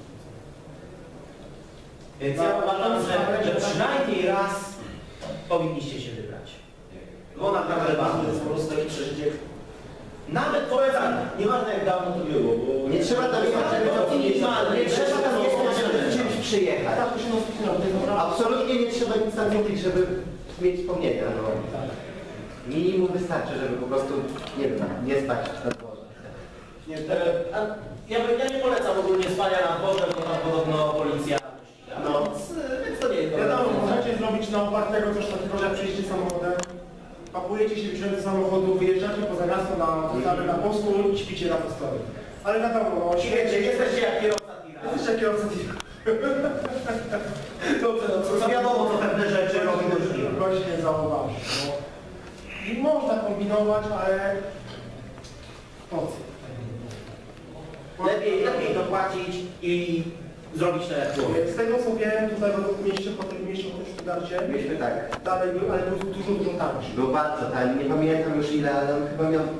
[SPEAKER 3] Więc ja uważam, że, że przynajmniej raz powinniście się wybrać. Bo naprawdę warto jest po prostu takie przeżycie. Nawet polecane. Nieważne jak dawno to było, bo...
[SPEAKER 4] Nie trzeba tam jechać, żeby to
[SPEAKER 3] minimalne.
[SPEAKER 4] nie trzeba tam jechać, żeby czymś przyjechać.
[SPEAKER 1] Tak, to się rozpoczyna, to jest naprawdę...
[SPEAKER 4] Absolutnie nie trzeba nic tam mówić, żeby mieć wspomnienia. No. Minimum wystarczy, żeby po prostu, nie wiem, nie spać na dworze.
[SPEAKER 3] Nie, te, a ja, by, ja nie polecam ogólnie spania na dworze, bo tam podobno policja. No, więc, więc to nie jest dobre.
[SPEAKER 1] Wiadomo, możecie zrobić na opartego coś takiego, że jak przyjedziecie samochodem, pakujecie się wziąć do samochodu, wyjeżdżacie poza miasto na, na, na postój i śpicie na postoju. Ale wiadomo, no,
[SPEAKER 3] Wiecie, jesteście jak kierowca tira.
[SPEAKER 1] Jesteście jak kierowca tira.
[SPEAKER 3] Dobrze, no co, co wiadomo, co pewne rzeczy robi możliwe.
[SPEAKER 1] Właśnie zauważyć. No. I można kombinować, ale po co?
[SPEAKER 3] Lepiej, lepiej dopłacić i zrobić to jak było.
[SPEAKER 1] Z tego co wiem, tutaj w mieście, potem w mieście w Stuttgarcie,
[SPEAKER 4] Myśmy tak.
[SPEAKER 1] dalej był, ale był dużo, dużo tańszy.
[SPEAKER 4] Był bardzo tani, nie pamiętam już ile, ale on chyba miał...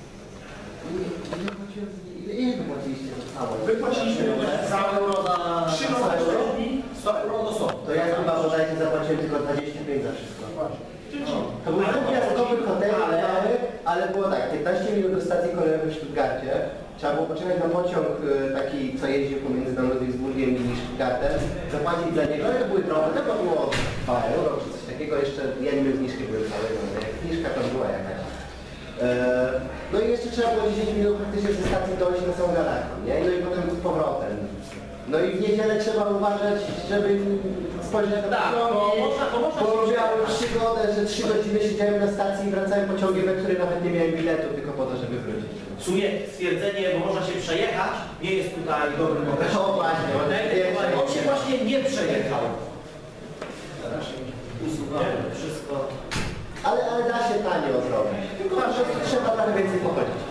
[SPEAKER 4] Ile wypłaciliście za całe?
[SPEAKER 1] Wypłaciliśmy za
[SPEAKER 3] euro za...
[SPEAKER 1] trzy
[SPEAKER 3] za
[SPEAKER 1] nowe
[SPEAKER 3] euro?
[SPEAKER 1] środki.
[SPEAKER 3] sto euro do są.
[SPEAKER 4] To ja chyba bodajże zapłaciłem tylko dwadzieścia pięć za wszystko.
[SPEAKER 1] Czyli
[SPEAKER 4] To był gwiazdkowy hotel, ale, ale było tak, piętnaście minut do stacji kolejowej w Stuttgarcie. Trzeba było poczekać na pociąg y, taki, co jeździł pomiędzy tam Ludwigsburgiem i Stuttgartem, zapłacić za niego, ale to były trochę, to było dwa euro czy coś takiego, jeszcze ja nie wiem, zniżki były całego, no, jak zniżka to była jakaś. E, no i jeszcze trzeba było dziesięć minut praktycznie ze stacji dojść na samą Galaką, nie? No i potem z powrotem. No i w niedzielę trzeba uważać, żeby spojrzeć na
[SPEAKER 3] Tak,
[SPEAKER 4] pociągi,
[SPEAKER 3] bo można, bo można
[SPEAKER 4] bo
[SPEAKER 3] się
[SPEAKER 4] miałem
[SPEAKER 3] przejechać.
[SPEAKER 4] przygodę, że trzy godziny siedziałem na stacji i wracałem pociągiem, na który nawet nie miałem biletu, tylko po to, żeby wrócić.
[SPEAKER 3] W sumie stwierdzenie, bo można się przejechać, nie jest tutaj dobrym określeniem.
[SPEAKER 4] O właśnie, on nie
[SPEAKER 3] On się właśnie nie przejechał. Usuwamy to wszystko.
[SPEAKER 4] Ale, ale da się tanio zrobić. Tylko że trzeba trochę więcej pochodzić.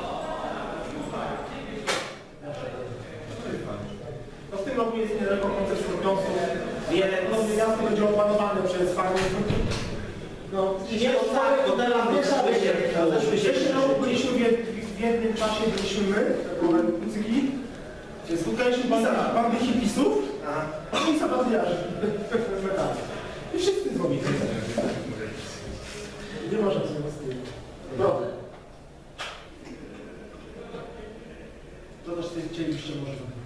[SPEAKER 1] No w tym roku jest niedaleko koncert Skorpionsów.
[SPEAKER 3] Więc
[SPEAKER 1] No miasto będzie opanowane przez fanów. No,
[SPEAKER 3] nie od całych hotelach zeszły się, zeszły
[SPEAKER 1] w
[SPEAKER 3] się
[SPEAKER 1] zeszłym roku
[SPEAKER 3] krzyżyki.
[SPEAKER 1] byliśmy w, jed- w jednym czasie, byliśmy my, muzyki, spotkaliśmy bandy, bandy hipisów i sabatyjarzy. I wszyscy zrobili. Nie można sobie z tym.
[SPEAKER 3] Problem.
[SPEAKER 1] To też sobie chcielibyście może zapytać.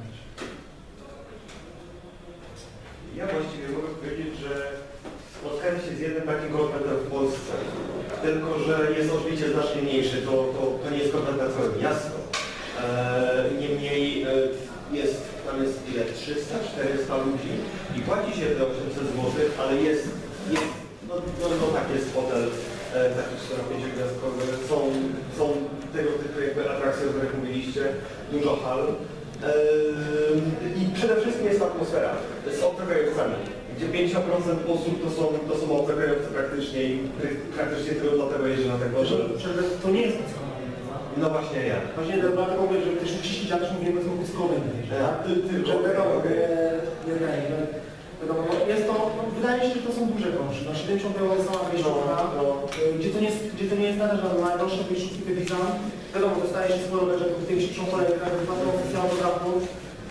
[SPEAKER 7] Ja właściwie mogę powiedzieć, że spotkałem się z jednym takim konwentem w Polsce, tylko że jest oczywiście znacznie mniejszy, to, to, to nie jest konwent na całe miasto. Eee, niemniej e, jest, tam jest ile? trzysta czterysta ludzi i płaci się te osiemset złotych, ale jest, jest no, no, no tak jest hotel, e, taki cztery pięć gwiazdkowy, są, są tego typu jakby atrakcje, o których mówiliście, dużo hal. Eee, I przede wszystkim jest atmosfera z obcokrajowcami, gdzie pięćdziesiąt procent osób to są, to są obcokrajowcy praktycznie i praktycznie tylko dlatego jeżdżę na tego, że...
[SPEAKER 1] Że to nie jest płyskowe.
[SPEAKER 7] No właśnie ja.
[SPEAKER 1] Właśnie dlatego mówię, że też uciśnić, ale też mówimy o płyskowe.
[SPEAKER 7] Tak, ty- tylko,
[SPEAKER 1] Że wiadomo,
[SPEAKER 7] okej.
[SPEAKER 1] nie, nie, nie, wiadomo, no jest to, no, wydaje się, że to są duże koszty. Na siedemdziesiąt euro sama wejściówka,
[SPEAKER 7] No, no.
[SPEAKER 1] y, gdzie to nie jest, gdzie to nie jest należne na najdroższe wejściówki Wizan. Wiadomo, dostaje się sporo rzeczy, w tej szybszą kolejkę, dwa tysiące autografów.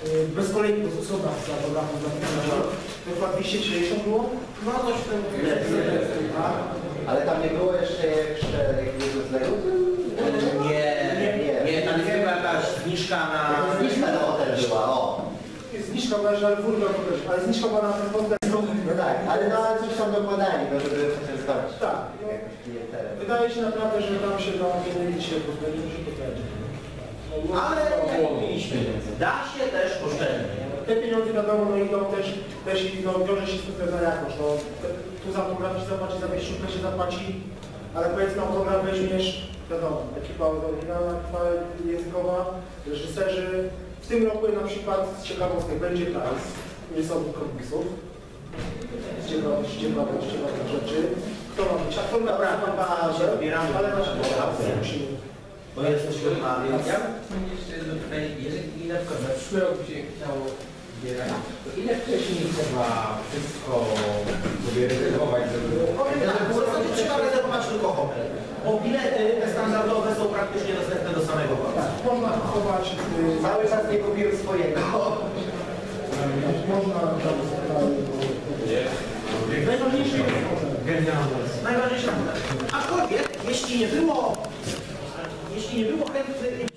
[SPEAKER 1] y, bez kolejki, bo z osobna z autografów dla piłkarza, to chyba dwieście trzydzieści było?
[SPEAKER 3] No coś w tym
[SPEAKER 1] Tak.
[SPEAKER 4] Ale tam nie było jeszcze jeszcze jakiegoś zlewu?
[SPEAKER 3] Nie,
[SPEAKER 4] Nie,
[SPEAKER 3] nie, nie, tam jest chyba jakaś zniżka na...
[SPEAKER 4] Zniżka na hotel była, o.
[SPEAKER 1] Jest zniżka, bodajże, ale wórka też, ale zniżka była na ten hotel.
[SPEAKER 4] No tak, ale no ale coś tam dokładali, no żeby chociaż zobaczyć.
[SPEAKER 1] Tak.
[SPEAKER 4] Jakoś klientelę.
[SPEAKER 1] Wydaje się naprawdę, że tam się da wymienić się pozbędzie, że to będzie.
[SPEAKER 3] Ale jak mówiliśmy, da się też oszczędzić.
[SPEAKER 1] Te pieniądze wiadomo, no idą też, też no, wiąże się z tym pewna jakość. No, te, tu za autograf się zapłaci, za wejściówkę się zapłaci, ale powiedzmy autograf weźmiesz, wiadomo, ekipa oryginalna, ekipa językowa, reżyserzy. W tym roku na przykład z ciekawostek będzie Price, niesamowitych komiksów. Z ciekawości, ciekawości, ciekawych rzeczy. Kto ma być? Aktor na
[SPEAKER 3] Dobra, chyba się dobieramy.
[SPEAKER 1] ale na przykład musimy.
[SPEAKER 3] Bo jest to świetna.
[SPEAKER 9] Ja bym jeszcze tutaj, jeżeli ile w na przyszły rok by się chciało zbierać, to ile wcześniej trzeba wszystko sobie rezerwować, żeby...
[SPEAKER 3] Powiem tak, w zasadzie trzeba rezerwować tylko hotel. Bo bilety te standardowe są praktycznie dostępne do samego końca.
[SPEAKER 1] Tak, można kupować, y,
[SPEAKER 4] Cały czas nie kupiłem swojego.
[SPEAKER 1] można tam najważniejsze jest hotel.
[SPEAKER 3] Najważniejsze. Aczkolwiek, jeśli nie było, jeśli nie było chętnych